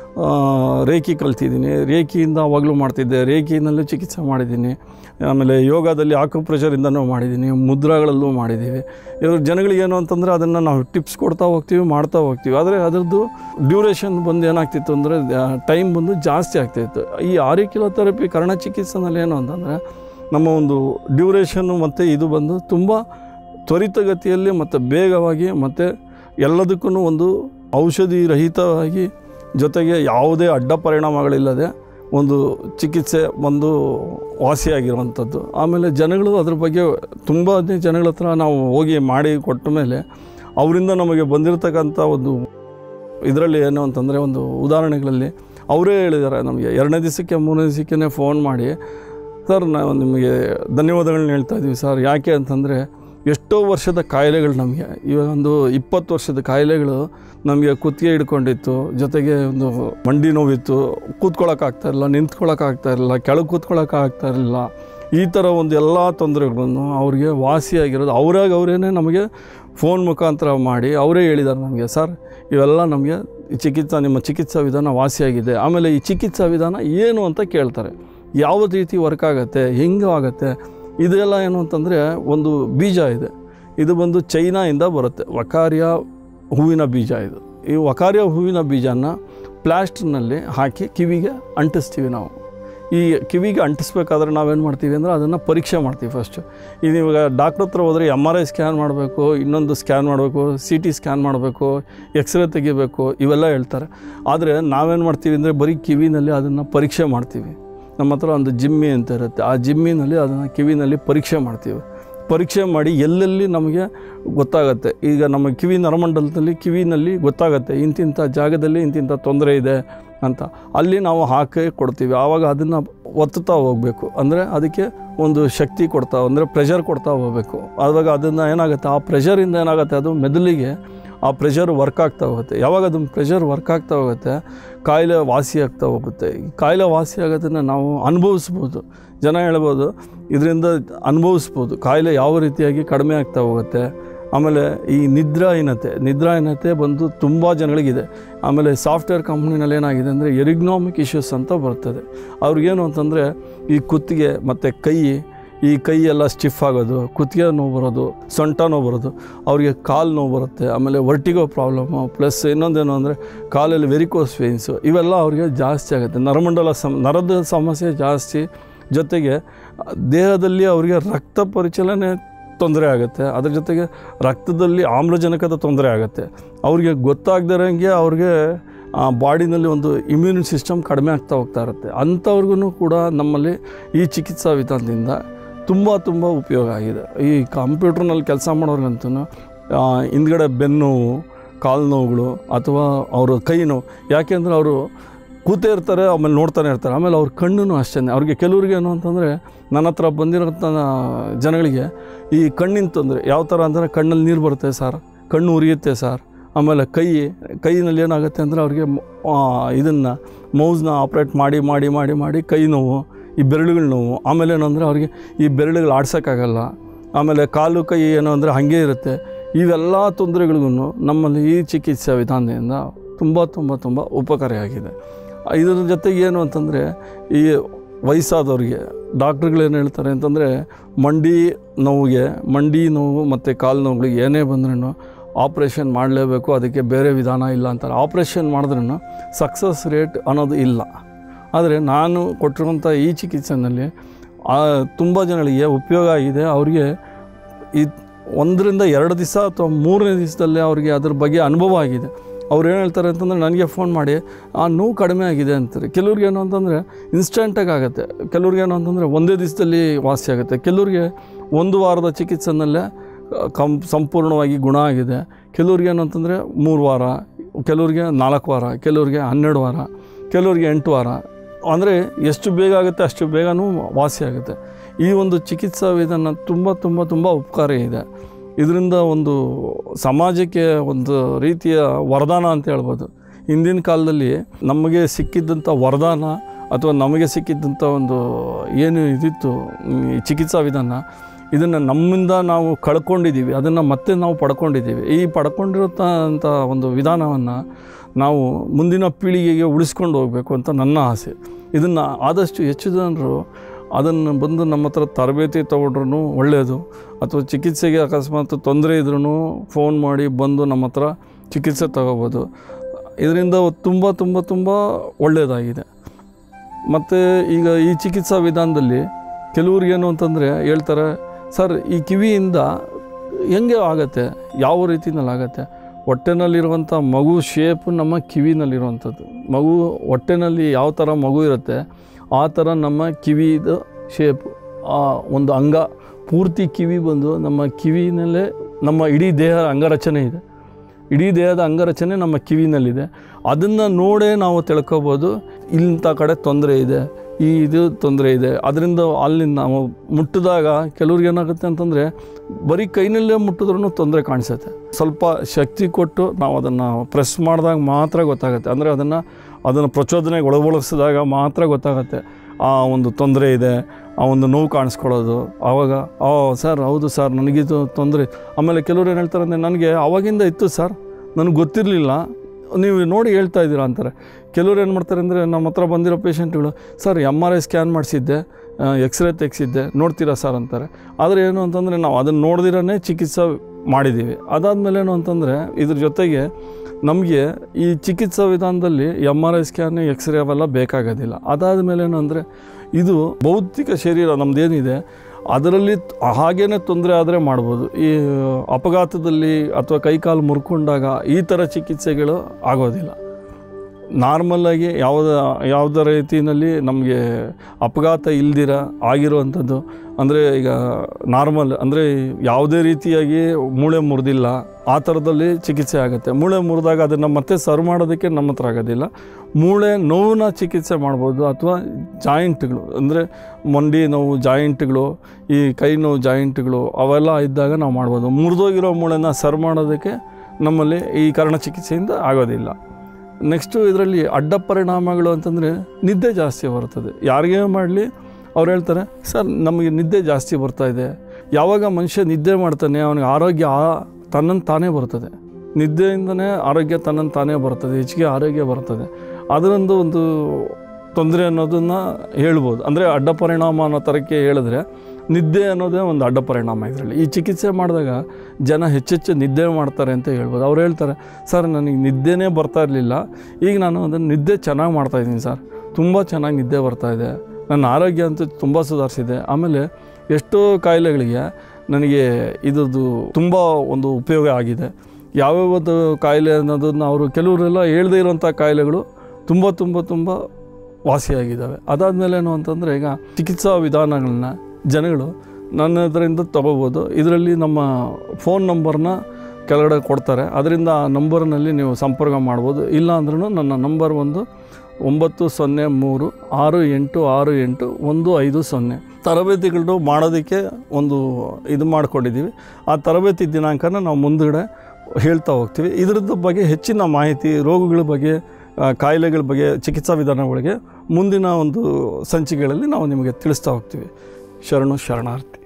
ರೇಖಿ ಕಲ್ತಿದ್ದೀನಿ. ರೇಖಿಯಿಂದ ಆವಾಗಲೂ ಮಾಡ್ತಿದ್ದೆ, ರೇಖಿನಲ್ಲೂ ಚಿಕಿತ್ಸೆ ಮಾಡಿದ್ದೀನಿ. ಆಮೇಲೆ ಯೋಗದಲ್ಲಿ ಆಕ್ಯುಪ್ರೆಷರಿಂದನೂ ಮಾಡಿದ್ದೀನಿ, ಮುದ್ರಾಗಳಲ್ಲೂ ಮಾಡಿದ್ದೀವಿ. ಇವರು ಜನಗಳಿಗೇನು ಅಂತಂದರೆ ಅದನ್ನು ನಾವು ಟಿಪ್ಸ್ ಕೊಡ್ತಾ ಹೋಗ್ತೀವಿ, ಮಾಡ್ತಾ ಹೋಗ್ತೀವಿ. ಆದರೆ ಅದರದ್ದು ಡ್ಯೂರೇಷನ್ ಬಂದು ಏನಾಗ್ತಿತ್ತು ಅಂದರೆ ಟೈಮ್ ಬಂದು ಜಾಸ್ತಿ ಆಗ್ತಾಯಿತ್ತು. ಈ ಆರಿಕ್ಯುಲೋಥೆರಪಿ ಕರ್ಣ ಚಿಕಿತ್ಸೆನಲ್ಲಿ ಏನು ಅಂತಂದರೆ ನಮ್ಮ ಒಂದು ಡ್ಯೂರೇಷನ್ನು ಮತ್ತು ಇದು ಬಂದು ತುಂಬ ತ್ವರಿತಗತಿಯಲ್ಲಿ ಮತ್ತು ಬೇಗವಾಗಿ ಮತ್ತು ಎಲ್ಲದಕ್ಕೂ ಒಂದು ಔಷಧಿ ರಹಿತವಾಗಿ, ಜೊತೆಗೆ ಯಾವುದೇ ಅಡ್ಡ ಪರಿಣಾಮಗಳಿಲ್ಲದೆ ಒಂದು ಚಿಕಿತ್ಸೆ ಒಂದು ವಾಸಿಯಾಗಿರುವಂಥದ್ದು. ಆಮೇಲೆ ಜನಗಳು ಅದ್ರ ಬಗ್ಗೆ ತುಂಬ ಜನಗಳ ಹತ್ರ ನಾವು ಹೋಗಿ ಮಾಡಿ ಕೊಟ್ಟ ಮೇಲೆ ಅವರಿಂದ ನಮಗೆ ಬಂದಿರತಕ್ಕಂಥ ಒಂದು ಇದರಲ್ಲಿ ಏನು ಅಂತಂದರೆ ಒಂದು ಉದಾಹರಣೆಗಳಲ್ಲಿ ಅವರೇ ಹೇಳಿದ್ದಾರೆ ನಮಗೆ 2ನೇ ದಿವಸಕ್ಕೆ 3ನೇ ದಿವಸಕ್ಕೆ ಫೋನ್ ಮಾಡಿ, ಸರ್ ನಾವು ನಿಮಗೆ ಧನ್ಯವಾದಗಳನ್ನ ಹೇಳ್ತಾ ಇದ್ದೀವಿ ಸರ್. ಯಾಕೆ ಅಂತಂದರೆ ಎಷ್ಟೋ ವರ್ಷದ ಕಾಯಿಲೆಗಳು ನಮಗೆ, ಇವಾಗ ಒಂದು 20 ವರ್ಷದ ಕಾಯಿಲೆಗಳು ನಮಗೆ ಕುತ್ತಿಗೆ ಹಿಡ್ಕೊಂಡಿತ್ತು, ಜೊತೆಗೆ ಒಂದು ಮಂಡಿ ನೋವಿತ್ತು, ಕೂತ್ಕೊಳ್ಳೋಕ್ಕಾಗ್ತಾಯಿರಲಿಲ್ಲ, ನಿಂತ್ಕೊಳ್ಳೋಕ್ಕಾಗ್ತಾಯಿರಲಿಲ್ಲ, ಕೆಳಗೆ ಕೂತ್ಕೊಳ್ಳೋಕ್ಕಾಗ್ತಾಯಿರಲಿಲ್ಲ. ಈ ಥರ ಒಂದು ಎಲ್ಲ ತೊಂದರೆಗಳನ್ನು ಅವ್ರಿಗೆ ವಾಸಿಯಾಗಿರೋದು ಅವರೇನೇ ನಮಗೆ ಫೋನ್ ಮುಖಾಂತರ ಮಾಡಿ ಅವರೇ ಹೇಳಿದ್ದಾರೆ ನಮಗೆ, ಸರ್ ಇವೆಲ್ಲ ನಮಗೆ ನಿಮ್ಮ ಚಿಕಿತ್ಸಾ ವಿಧಾನ ವಾಸಿಯಾಗಿದೆ. ಆಮೇಲೆ ಈ ಚಿಕಿತ್ಸಾ ವಿಧಾನ ಏನು ಅಂತ ಕೇಳ್ತಾರೆ, ಯಾವ ರೀತಿ ವರ್ಕ್ ಆಗುತ್ತೆ, ಹೆಂಗೆ ಆಗುತ್ತೆ. ಇದೆಲ್ಲ ಏನು ಅಂತಂದರೆ ಒಂದು ಬೀಜ ಇದೆ, ಇದು ಬಂದು ಚೈನಾಯಿಂದ ಬರುತ್ತೆ, ವಕಾರಿಯಾ ಹೂವಿನ ಬೀಜ ಇದು. ಈ ವಕಾರಿಯಾ ಹೂವಿನ ಬೀಜನ ಪ್ಲಾಸ್ಟರ್ನಲ್ಲಿ ಹಾಕಿ ಕಿವಿಗೆ ಅಂಟಿಸ್ತೀವಿ ನಾವು. ಈ ಕಿವಿಗೆ ಅಂಟಿಸ್ಬೇಕಾದ್ರೆ ನಾವೇನು ಮಾಡ್ತೀವಿ ಅಂದರೆ ಅದನ್ನು ಪರೀಕ್ಷೆ ಮಾಡ್ತೀವಿ ಫಸ್ಟು. ಇದು ಇವಾಗ ಡಾಕ್ಟ್ರ್ ಹತ್ರ ಹೋದರೆ MRI ಸ್ಕ್ಯಾನ್ ಮಾಡಬೇಕು, ಇನ್ನೊಂದು ಸ್ಕ್ಯಾನ್ ಮಾಡಬೇಕು, CT ಸ್ಕ್ಯಾನ್ ಮಾಡಬೇಕು, ಎಕ್ಸ್ರೇ ತೆಗಿಬೇಕು, ಇವೆಲ್ಲ ಹೇಳ್ತಾರೆ. ಆದರೆ ನಾವೇನು ಮಾಡ್ತೀವಿ ಅಂದರೆ ಬರೀ ಕಿವಿನಲ್ಲಿ ಅದನ್ನು ಪರೀಕ್ಷೆ ಮಾಡ್ತೀವಿ. ನಮ್ಮ ಹತ್ರ ಒಂದು ಜಿಮ್ಮಿ ಅಂತ ಇರುತ್ತೆ, ಆ ಜಿಮ್ಮಿನಲ್ಲಿ ಅದನ್ನು ಕಿವಿನಲ್ಲಿ ಪರೀಕ್ಷೆ ಮಾಡ್ತೀವಿ. ಪರೀಕ್ಷೆ ಮಾಡಿ ಎಲ್ಲೆಲ್ಲಿ ನಮಗೆ ಗೊತ್ತಾಗುತ್ತೆ. ಈಗ ನಮ್ಮ ಕಿವಿ ನರಮಂಡಲದಲ್ಲಿ ಕಿವಿನಲ್ಲಿ ಗೊತ್ತಾಗುತ್ತೆ ಇಂತಿಂಥ ಜಾಗದಲ್ಲಿ ಇಂತಿಂಥ ತೊಂದರೆ ಇದೆ ಅಂತ, ಅಲ್ಲಿ ನಾವು ಹಾಕಿ ಕೊಡ್ತೀವಿ. ಆವಾಗ ಅದನ್ನು ಒತ್ತುತ್ತಾ ಹೋಗಬೇಕು, ಅಂದರೆ ಅದಕ್ಕೆ ಒಂದು ಶಕ್ತಿ ಕೊಡ್ತಾ, ಅಂದರೆ ಪ್ರೆಷರ್ ಕೊಡ್ತಾ ಹೋಗಬೇಕು. ಆವಾಗ ಅದನ್ನು ಏನಾಗುತ್ತೆ, ಆ ಪ್ರೆಷರಿಂದ ಏನಾಗುತ್ತೆ, ಅದು ಮೆದುಳಿಗೆ ಆ ಪ್ರೆಷರ್ ವರ್ಕ್ ಆಗ್ತಾ ಹೋಗುತ್ತೆ. ಯಾವಾಗ ಅದು ಪ್ರೆಷರ್ ವರ್ಕ್ ಆಗ್ತಾ ಹೋಗುತ್ತೆ, ಕಾಯಿಲೆ ವಾಸಿ ಆಗ್ತಾ ಹೋಗುತ್ತೆ. ಈ ಕಾಯಿಲೆ ವಾಸಿ ಆಗೋದನ್ನು ನಾವು ಅನುಭವಿಸ್ಬೋದು. ಜನ ಹೇಳ್ಬೋದು ಇದರಿಂದ ಅನುಭವಿಸ್ಬೋದು ಕಾಯಿಲೆ ಯಾವ ರೀತಿಯಾಗಿ ಕಡಿಮೆ ಆಗ್ತಾ ಹೋಗುತ್ತೆ. ಆಮೇಲೆ ಈ ನಿದ್ರಾಹೀನತೆ ಬಂದು ತುಂಬ ಜನಗಳಿಗಿದೆ. ಆಮೇಲೆ ಸಾಫ್ಟ್ವೇರ್ ಕಂಪ್ನಿನಲ್ಲಿ ಏನಾಗಿದೆ ಅಂದರೆ ಎರಿಗ್ನಾಮಿಕ್ ಇಶ್ಯೂಸ್ ಅಂತ ಬರ್ತದೆ. ಅವ್ರಿಗೇನು ಅಂತಂದರೆ ಈ ಕುತ್ತಿಗೆ ಮತ್ತು ಈ ಕೈ ಎಲ್ಲ ಸ್ಟಿಫ್ ಆಗೋದು, ಕುತ್ತಿಗೆ ನೋವು ಬರೋದು, ಸೊಂಟ ನೋವು ಬರೋದು, ಅವ್ರಿಗೆ ಕಾಲು ನೋವು ಬರುತ್ತೆ. ಆಮೇಲೆ ವರ್ಟಿಗೋ ಪ್ರಾಬ್ಲಮ್ಮು, ಪ್ಲಸ್ ಇನ್ನೊಂದೇನು ಅಂದರೆ ಕಾಲಲ್ಲಿ ವೆರಿಕೋಸ್ ವೇನ್ಸು, ಇವೆಲ್ಲ ಅವ್ರಿಗೆ ಜಾಸ್ತಿ ಆಗುತ್ತೆ. ನರದ ಸಮಸ್ಯೆ ಜಾಸ್ತಿ, ಜೊತೆಗೆ ದೇಹದಲ್ಲಿ ಅವರಿಗೆ ರಕ್ತ ಪರಿಚಲನೆ ತೊಂದರೆ ಆಗುತ್ತೆ. ಅದ್ರ ಜೊತೆಗೆ ರಕ್ತದಲ್ಲಿ ಆಮ್ಲಜನಕದ ತೊಂದರೆ ಆಗುತ್ತೆ. ಅವ್ರಿಗೆ ಗೊತ್ತಾಗದಿರೋಂಗೆ ಅವ್ರಿಗೆ ಬಾಡಿನಲ್ಲಿ ಒಂದು ಇಮ್ಯೂನ್ ಸಿಸ್ಟಮ್ ಕಡಿಮೆ ಆಗ್ತಾ ಹೋಗ್ತಾ ಇರುತ್ತೆ. ಅಂಥವ್ರಿಗೂ ಕೂಡ ನಮ್ಮಲ್ಲಿ ಈ ಚಿಕಿತ್ಸಾ ವಿಧಾನದಿಂದ ತುಂಬ ಉಪಯೋಗ ಆಗಿದೆ. ಈ ಕಂಪ್ಯೂಟರ್ನಲ್ಲಿ ಕೆಲಸ ಮಾಡೋರ್ಗಂತೂ ಹಿಂದ್ಗಡೆ ಬೆನ್ನೋವು, ಕಾಲು ನೋವುಗಳು ಅಥವಾ ಅವರು ಕೈ ನೋವು, ಯಾಕೆಂದರೆ ಅವರು ಕೂತೇ ಇರ್ತಾರೆ, ಆಮೇಲೆ ನೋಡ್ತಾನೆ ಇರ್ತಾರೆ. ಆಮೇಲೆ ಅವ್ರ ಕಣ್ಣು ಅಷ್ಟೇ. ಅವ್ರಿಗೆ ಕೆಲವ್ರಿಗೆ ಏನು ಅಂತಂದರೆ ನನ್ನ ಹತ್ರ ಬಂದಿರೋಂಥ ಜನಗಳಿಗೆ ಈ ಕಣ್ಣಿನ ತೊಂದರೆ ಯಾವ ಥರ ಅಂದರೆ ಕಣ್ಣಲ್ಲಿ ನೀರು ಬರುತ್ತೆ ಸರ್, ಕಣ್ಣು ಉರಿಯುತ್ತೆ ಸರ್. ಆಮೇಲೆ ಕೈನಲ್ಲಿ ಏನಾಗುತ್ತೆ ಅಂದರೆ ಅವ್ರಿಗೆ ಇದನ್ನು ಮೌಸ್ನ ಆಪ್ರೇಟ್ ಮಾಡಿ ಕೈ ನೋವು, ಈ ಬೆರಳುಗಳ ನೋವು. ಆಮೇಲೆ ಏನು ಅಂದರೆ ಅವ್ರಿಗೆ ಈ ಬೆರಳುಗಳು ಆಡ್ಸೋಕ್ಕಾಗಲ್ಲ. ಆಮೇಲೆ ಕಾಲು ಕೈ ಏನೋ ಅಂದರೆ ಹಾಗೆ ಇರುತ್ತೆ. ಇವೆಲ್ಲ ತೊಂದರೆಗಳಿಗೂ ನಮ್ಮಲ್ಲಿ ಈ ಚಿಕಿತ್ಸಾ ವಿಧಾನದಿಂದ ತುಂಬ ಉಪಕಾರಿಯಾಗಿದೆ. ಇದರ ಜೊತೆಗೆ ಏನು ಅಂತಂದರೆ ಈ ವಯಸ್ಸಾದವ್ರಿಗೆ ಡಾಕ್ಟ್ರುಗಳೇನು ಹೇಳ್ತಾರೆ ಅಂತಂದರೆ ಮಂಡಿ ನೋವು ಮತ್ತು ಕಾಲು ನೋವುಗಳಿಗೆ ಏನೇ ಬಂದ್ರೂ ಆಪ್ರೇಷನ್ ಮಾಡಲೇಬೇಕು, ಅದಕ್ಕೆ ಬೇರೆ ವಿಧಾನ ಇಲ್ಲ ಅಂತಾರೆ. ಆಪ್ರೇಷನ್ ಮಾಡಿದ್ರೂ ಸಕ್ಸಸ್ ರೇಟ್ ಅನ್ನೋದು ಇಲ್ಲ. ಆದರೆ ನಾನು ಕೊಟ್ಟಿರುವಂಥ ಈ ಚಿಕಿತ್ಸೆಯಲ್ಲಿ ತುಂಬ ಜನಗಳಿಗೆ ಉಪಯೋಗ ಆಗಿದೆ. ಅವರಿಗೆ ಈ 1 ರಿಂದ 2 ದಿವಸ ಅಥವಾ 3ನೇ ದಿವಸದಲ್ಲೇ ಅವರಿಗೆ ಅದ್ರ ಬಗ್ಗೆ ಅನುಭವ ಆಗಿದೆ. ಅವ್ರು ಏನು ಹೇಳ್ತಾರೆ ಅಂತಂದರೆ ನನಗೆ ಫೋನ್ ಮಾಡಿ ಆ ನೋವು ಕಡಿಮೆ ಆಗಿದೆ ಅಂತಾರೆ. ಕೆಲವ್ರಿಗೆ ಏನು ಅಂತಂದರೆ ಇನ್ಸ್ಟೆಂಟಾಗಿ ಆಗುತ್ತೆ, ಕೆಲವ್ರಿಗೆ ಏನು ಅಂತಂದರೆ ಒಂದೇ ದಿವಸದಲ್ಲಿ ವಾಸಿ ಆಗುತ್ತೆ, ಕೆಲವ್ರಿಗೆ 1 ವಾರದ ಚಿಕಿತ್ಸೆನಲ್ಲೇ ಸಂಪೂರ್ಣವಾಗಿ ಗುಣ ಆಗಿದೆ, ಕೆಲವ್ರಿಗೆ ಏನು ಅಂತಂದರೆ 3 ವಾರ, ಕೆಲವ್ರಿಗೆ 4 ವಾರ, ಕೆಲವ್ರಿಗೆ 12 ವಾರ, ಕೆಲವ್ರಿಗೆ 8 ವಾರ. ಅಂದರೆ ಎಷ್ಟು ಬೇಗ ಆಗುತ್ತೆ ಅಷ್ಟು ಬೇಗನೂ ವಾಸಿ ಆಗುತ್ತೆ. ಈ ಒಂದು ಚಿಕಿತ್ಸಾ ವಿಧಾನ ತುಂಬ ಉಪಕಾರಿ ಇದೆ. ಇದರಿಂದ ಒಂದು ಸಮಾಜಕ್ಕೆ ಒಂದು ರೀತಿಯ ವರದಾನ ಅಂತ ಹೇಳ್ಬೋದು. ಹಿಂದಿನ ಕಾಲದಲ್ಲಿ ನಮಗೆ ಸಿಕ್ಕಿದ್ದಂಥ ವರದಾನ ಅಥವಾ ನಮಗೆ ಸಿಕ್ಕಿದ್ದಂಥ ಒಂದು ಏನು ಇದಿತ್ತು ಈ ಚಿಕಿತ್ಸಾ ವಿಧಾನ, ಇದನ್ನು ನಮ್ಮಿಂದ ನಾವು ಕಳ್ಕೊಂಡಿದ್ದೀವಿ, ಅದನ್ನು ಮತ್ತೆ ನಾವು ಪಡ್ಕೊಂಡಿದ್ದೀವಿ. ಈ ಪಡ್ಕೊಂಡಿರೋಂಥ ಒಂದು ವಿಧಾನವನ್ನು ನಾವು ಮುಂದಿನ ಪೀಳಿಗೆಗೆ ಉಳಿಸ್ಕೊಂಡು ಹೋಗಬೇಕು ಅಂತ ನನ್ನ ಆಸೆ. ಇದನ್ನು ಆದಷ್ಟು ಹೆಚ್ಚು ಜನರು ಅದನ್ನು ಬಂದು ನಮ್ಮ ಹತ್ರ ತರಬೇತಿ ತೊಗೊಂಡ್ರೂ ಒಳ್ಳೆಯದು, ಅಥವಾ ಚಿಕಿತ್ಸೆಗೆ ಅಕಸ್ಮಾತ್ ತೊಂದರೆ ಇದ್ರೂ ಫೋನ್ ಮಾಡಿ ಬಂದು ನಮ್ಮ ಹತ್ರ ಚಿಕಿತ್ಸೆ ತಗೋಬೋದು. ಇದರಿಂದ ತುಂಬ ಒಳ್ಳೆಯದಾಗಿದೆ. ಮತ್ತು ಈಗ ಈ ಚಿಕಿತ್ಸಾ ವಿಧಾನದಲ್ಲಿ ಕೆಲವ್ರಿಗೇನು ಅಂತಂದರೆ ಹೇಳ್ತಾರೆ, ಸರ್ ಈ ಕಿವಿಯಿಂದ ಹೆಂಗೆ ಆಗುತ್ತೆ, ಯಾವ ರೀತಿಯಲ್ಲಿ ಆಗುತ್ತೆ? ಹೊಟ್ಟೆನಲ್ಲಿರುವಂಥ ಮಗು ಶೇಪು ನಮ್ಮ ಕಿವಿನಲ್ಲಿರುವಂಥದ್ದು. ಮಗು ಹೊಟ್ಟೆನಲ್ಲಿ ಯಾವ ಥರ ಮಗು ಇರುತ್ತೆ ಆ ಥರ ನಮ್ಮ ಕಿವಿದು ಶೇಪು, ಆ ಒಂದು ಅಂಗ ಪೂರ್ತಿ ಕಿವಿ ಬಂದು ನಮ್ಮ ಕಿವಿನಲ್ಲೇ ನಮ್ಮ ಇಡೀ ದೇಹದ ಅಂಗರಚನೆ ಇದೆ. ಇಡೀ ದೇಹದ ಅಂಗರಚನೆ ನಮ್ಮ ಕಿವಿನಲ್ಲಿದೆ. ಅದನ್ನು ನೋಡೇ ನಾವು ತಿಳ್ಕೊಬೋದು ಇಂಥ ಕಡೆ ತೊಂದರೆ ಇದೆ, ಇದು ತೊಂದರೆ ಇದೆ. ಅದರಿಂದ ಅಲ್ಲಿ ನಾವು ಮುಟ್ಟಿದಾಗ ಕೆಲವ್ರಿಗೆ ಏನಾಗುತ್ತೆ ಅಂತಂದರೆ ಬರೀ ಕೈನಲ್ಲೇ ಮುಟ್ಟಿದ್ರೂ ತೊಂದರೆ ಕಾಣಿಸುತ್ತೆ. ಸ್ವಲ್ಪ ಶಕ್ತಿ ಕೊಟ್ಟು ನಾವು ಅದನ್ನು ಪ್ರೆಸ್ ಮಾಡಿದಾಗ ಮಾತ್ರ ಗೊತ್ತಾಗುತ್ತೆ. ಅಂದರೆ ಅದನ್ನು ಪ್ರಚೋದನೆಗೆ ಒಳಗೊಳಿಸಿದಾಗ ಮಾತ್ರ ಗೊತ್ತಾಗುತ್ತೆ ಆ ಒಂದು ತೊಂದರೆ ಇದೆ, ಆ ಒಂದು ನೋವು ಕಾಣಿಸ್ಕೊಳ್ಳೋದು. ಆವಾಗ ಸರ್ ಹೌದು ಸರ್ ನನಗಿದು ತೊಂದರೆ. ಆಮೇಲೆ ಕೆಲವ್ರು ಏನು ಹೇಳ್ತಾರೆ ಅಂದರೆ ನನಗೆ ಆವಾಗಿಂದ ಇತ್ತು ಸರ್, ನನಗೆ ಗೊತ್ತಿರಲಿಲ್ಲ, ನೀವು ನೋಡಿ ಹೇಳ್ತಾ ಇದ್ದೀರಾ ಅಂತಾರೆ. ಕೆಲವ್ರು ಏನು ಮಾಡ್ತಾರೆ ಅಂದರೆ ನಮ್ಮ ಹತ್ರ ಬಂದಿರೋ ಪೇಷಂಟ್ಗಳು, ಸರ್ MRI ಸ್ಕ್ಯಾನ್ ಮಾಡಿಸಿದ್ದೆ, ಎಕ್ಸ್ರೇ ತೆಗೆಸಿದ್ದೆ, ನೋಡ್ತೀರಾ ಸರ್ ಅಂತಾರೆ. ಆದರೆ ಏನು ಅಂತಂದರೆ ನಾವು ಅದನ್ನು ನೋಡ್ದಿರೇ ಚಿಕಿತ್ಸೆ ಮಾಡಿದ್ದೀವಿ. ಅದಾದಮೇಲೆ ಏನು ಅಂತಂದರೆ ಇದ್ರ ಜೊತೆಗೆ ನಮಗೆ ಈ ಚಿಕಿತ್ಸಾ ವಿಧಾನದಲ್ಲಿ MRI ಸ್ಕ್ಯಾನ್ ಎಕ್ಸ್ರೇ ಅವೆಲ್ಲ ಬೇಕಾಗೋದಿಲ್ಲ. ಅದಾದಮೇಲೆ ಏನು ಅಂದರೆ ಇದು ಭೌತಿಕ ಶರೀರ ನಮ್ಮದೇನಿದೆ ಅದರಲ್ಲಿ ಹಾಗೇ ತೊಂದರೆ ಆದರೆ ಮಾಡ್ಬೋದು. ಈ ಅಪಘಾತದಲ್ಲಿ ಅಥವಾ ಕೈಕಾಲು ಮುರ್ಕೊಂಡಾಗ ಈ ಥರ ಚಿಕಿತ್ಸೆಗಳು ಆಗೋದಿಲ್ಲ. ನಾರ್ಮಲ್ಲಾಗಿ ಯಾವುದರ ರೀತಿಯಲ್ಲಿ ನಮಗೆ ಅಪಘಾತ ಇಲ್ದಿರ ಆಗಿರುವಂಥದ್ದು, ಅಂದರೆ ಈಗ ನಾರ್ಮಲ್ ಅಂದರೆ ಯಾವುದೇ ರೀತಿಯಾಗಿ ಮೂಳೆ ಮುರಿದಿಲ್ಲ ಆ ಥರದಲ್ಲಿ ಚಿಕಿತ್ಸೆ ಆಗುತ್ತೆ. ಮೂಳೆ ಮುರಿದಾಗ ಅದನ್ನು ಮತ್ತೆ ಸರಿ ಮಾಡೋದಕ್ಕೆ ನಮ್ಮ ಹತ್ರ ಆಗೋದಿಲ್ಲ. ಮೂಳೆ ನೋವನ್ನ ಚಿಕಿತ್ಸೆ ಮಾಡ್ಬೋದು, ಅಥವಾ ಜಾಯಿಂಟ್ಗಳು ಅಂದರೆ ಮಂಡಿ ನೋವು ಜಾಯಿಂಟ್ಗಳು, ಈ ಕೈ ನೋವು ಜಾಯಿಂಟ್ಗಳು ಅವೆಲ್ಲ ಇದ್ದಾಗ ನಾವು ಮಾಡ್ಬೋದು. ಮುರಿದೋಗಿರೋ ಮೂಳೆನ ಸರಿ ಮಾಡೋದಕ್ಕೆ ನಮ್ಮಲ್ಲಿ ಈ ಕರ್ಣ ಚಿಕಿತ್ಸೆಯಿಂದ ಆಗೋದಿಲ್ಲ. ನೆಕ್ಸ್ಟು ಇದರಲ್ಲಿ ಅಡ್ಡ ಪರಿಣಾಮಗಳು ಅಂತಂದರೆ ನಿದ್ದೆ ಜಾಸ್ತಿ ಬರ್ತದೆ. ಯಾರಿಗೇ ಮಾಡಲಿ ಅವ್ರು ಹೇಳ್ತಾರೆ, ಸರ್ ನಮಗೆ ನಿದ್ದೆ ಜಾಸ್ತಿ ಬರ್ತಾಯಿದೆ. ಯಾವಾಗ ಮನುಷ್ಯ ನಿದ್ದೆ ಮಾಡ್ತಾನೆ ಅವನಿಗೆ ಆರೋಗ್ಯ ತನ್ನನ್ನು ತಾನೇ ಬರ್ತದೆ. ನಿದ್ದೆಯಿಂದನೇ ಆರೋಗ್ಯ ತನ್ನನ್ನು ತಾನೇ ಬರ್ತದೆ, ಹೆಚ್ಚಿಗೆ ಆರೋಗ್ಯ ಬರ್ತದೆ. ಅದರೊಂದು ಒಂದು ತೊಂದರೆ ಅನ್ನೋದನ್ನು ಹೇಳ್ಬೋದು. ಅಂದರೆ ಅಡ್ಡ ಪರಿಣಾಮ ಅನ್ನೋ ಥರಕ್ಕೆ ಹೇಳಿದ್ರೆ ನಿದ್ದೆ ಅನ್ನೋದೇ ಒಂದು ಅಡ್ಡ ಪರಿಣಾಮ ಇದರಲ್ಲಿ. ಈ ಚಿಕಿತ್ಸೆ ಮಾಡಿದಾಗ ಜನ ಹೆಚ್ಚೆಚ್ಚು ನಿದ್ದೆ ಮಾಡ್ತಾರೆ ಅಂತ ಹೇಳ್ಬೋದು. ಅವ್ರು ಹೇಳ್ತಾರೆ, ಸರ್ ನನಗೆ ನಿದ್ದೆನೇ ಬರ್ತಾ ಇರಲಿಲ್ಲ, ಈಗ ನಾನು ಅದನ್ನು ನಿದ್ದೆ ಚೆನ್ನಾಗಿ ಮಾಡ್ತಾಯಿದ್ದೀನಿ ಸರ್, ತುಂಬ ಚೆನ್ನಾಗಿ ನಿದ್ದೆ ಬರ್ತಾಯಿದೆ, ನನ್ನ ಆರೋಗ್ಯ ಅಂತೂ ತುಂಬ ಸುಧಾರಿಸಿದೆ. ಆಮೇಲೆ ಎಷ್ಟೋ ಕಾಯಿಲೆಗಳಿಗೆ ನನಗೆ ಇದ್ರದ್ದು ತುಂಬ ಒಂದು ಉಪಯೋಗ ಆಗಿದೆ. ಯಾವ್ಯಾವುದು ಕಾಯಿಲೆ ಅನ್ನೋದನ್ನು ಅವರು ಕೆಲವರೆಲ್ಲ ಹೇಳದೇ ಇರೋಂಥ ಕಾಯಿಲೆಗಳು ತುಂಬ ವಾಸಿಯಾಗಿದ್ದಾವೆ. ಅದಾದಮೇಲೆ ಏನು ಅಂತಂದರೆ ಈಗ ಚಿಕಿತ್ಸಾ ವಿಧಾನಗಳನ್ನ ಜನಗಳು ನನ್ನ ಇದರಿಂದ ತೊಗೋಬೋದು. ಇದರಲ್ಲಿ ನಮ್ಮ ಫೋನ್ ನಂಬರ್ನ ಕೆಳಗಡೆ ಕೊಡ್ತಾರೆ, ಅದರಿಂದ ಆ ನಂಬರ್ನಲ್ಲಿ ನೀವು ಸಂಪರ್ಕ ಮಾಡ್ಬೋದು. ಇಲ್ಲ ಅಂದ್ರೂ ನನ್ನ ನಂಬರ್ ಒಂದು 903-6868-150. ತರಬೇತಿಗಳು ಮಾಡೋದಕ್ಕೆ ಒಂದು ಇದು ಮಾಡ್ಕೊಂಡಿದ್ದೀವಿ. ಆ ತರಬೇತಿ ದಿನಾಂಕನ ನಾವು ಮುಂದುಗಡೆ ಹೇಳ್ತಾ ಹೋಗ್ತೀವಿ. ಇದರದ ಬಗ್ಗೆ ಹೆಚ್ಚಿನ ಮಾಹಿತಿ, ರೋಗಗಳ ಬಗ್ಗೆ, ಕಾಯಿಲೆಗಳ ಬಗ್ಗೆ, ಚಿಕಿತ್ಸಾ ವಿಧಾನಗಳಿಗೆ ಮುಂದಿನ ಒಂದು ಸಂಚಿಕೆಗಳಲ್ಲಿ ನಾವು ನಿಮಗೆ ತಿಳಿಸ್ತಾ ಹೋಗ್ತೀವಿ. ಶರಣಾರ್ಥಿ.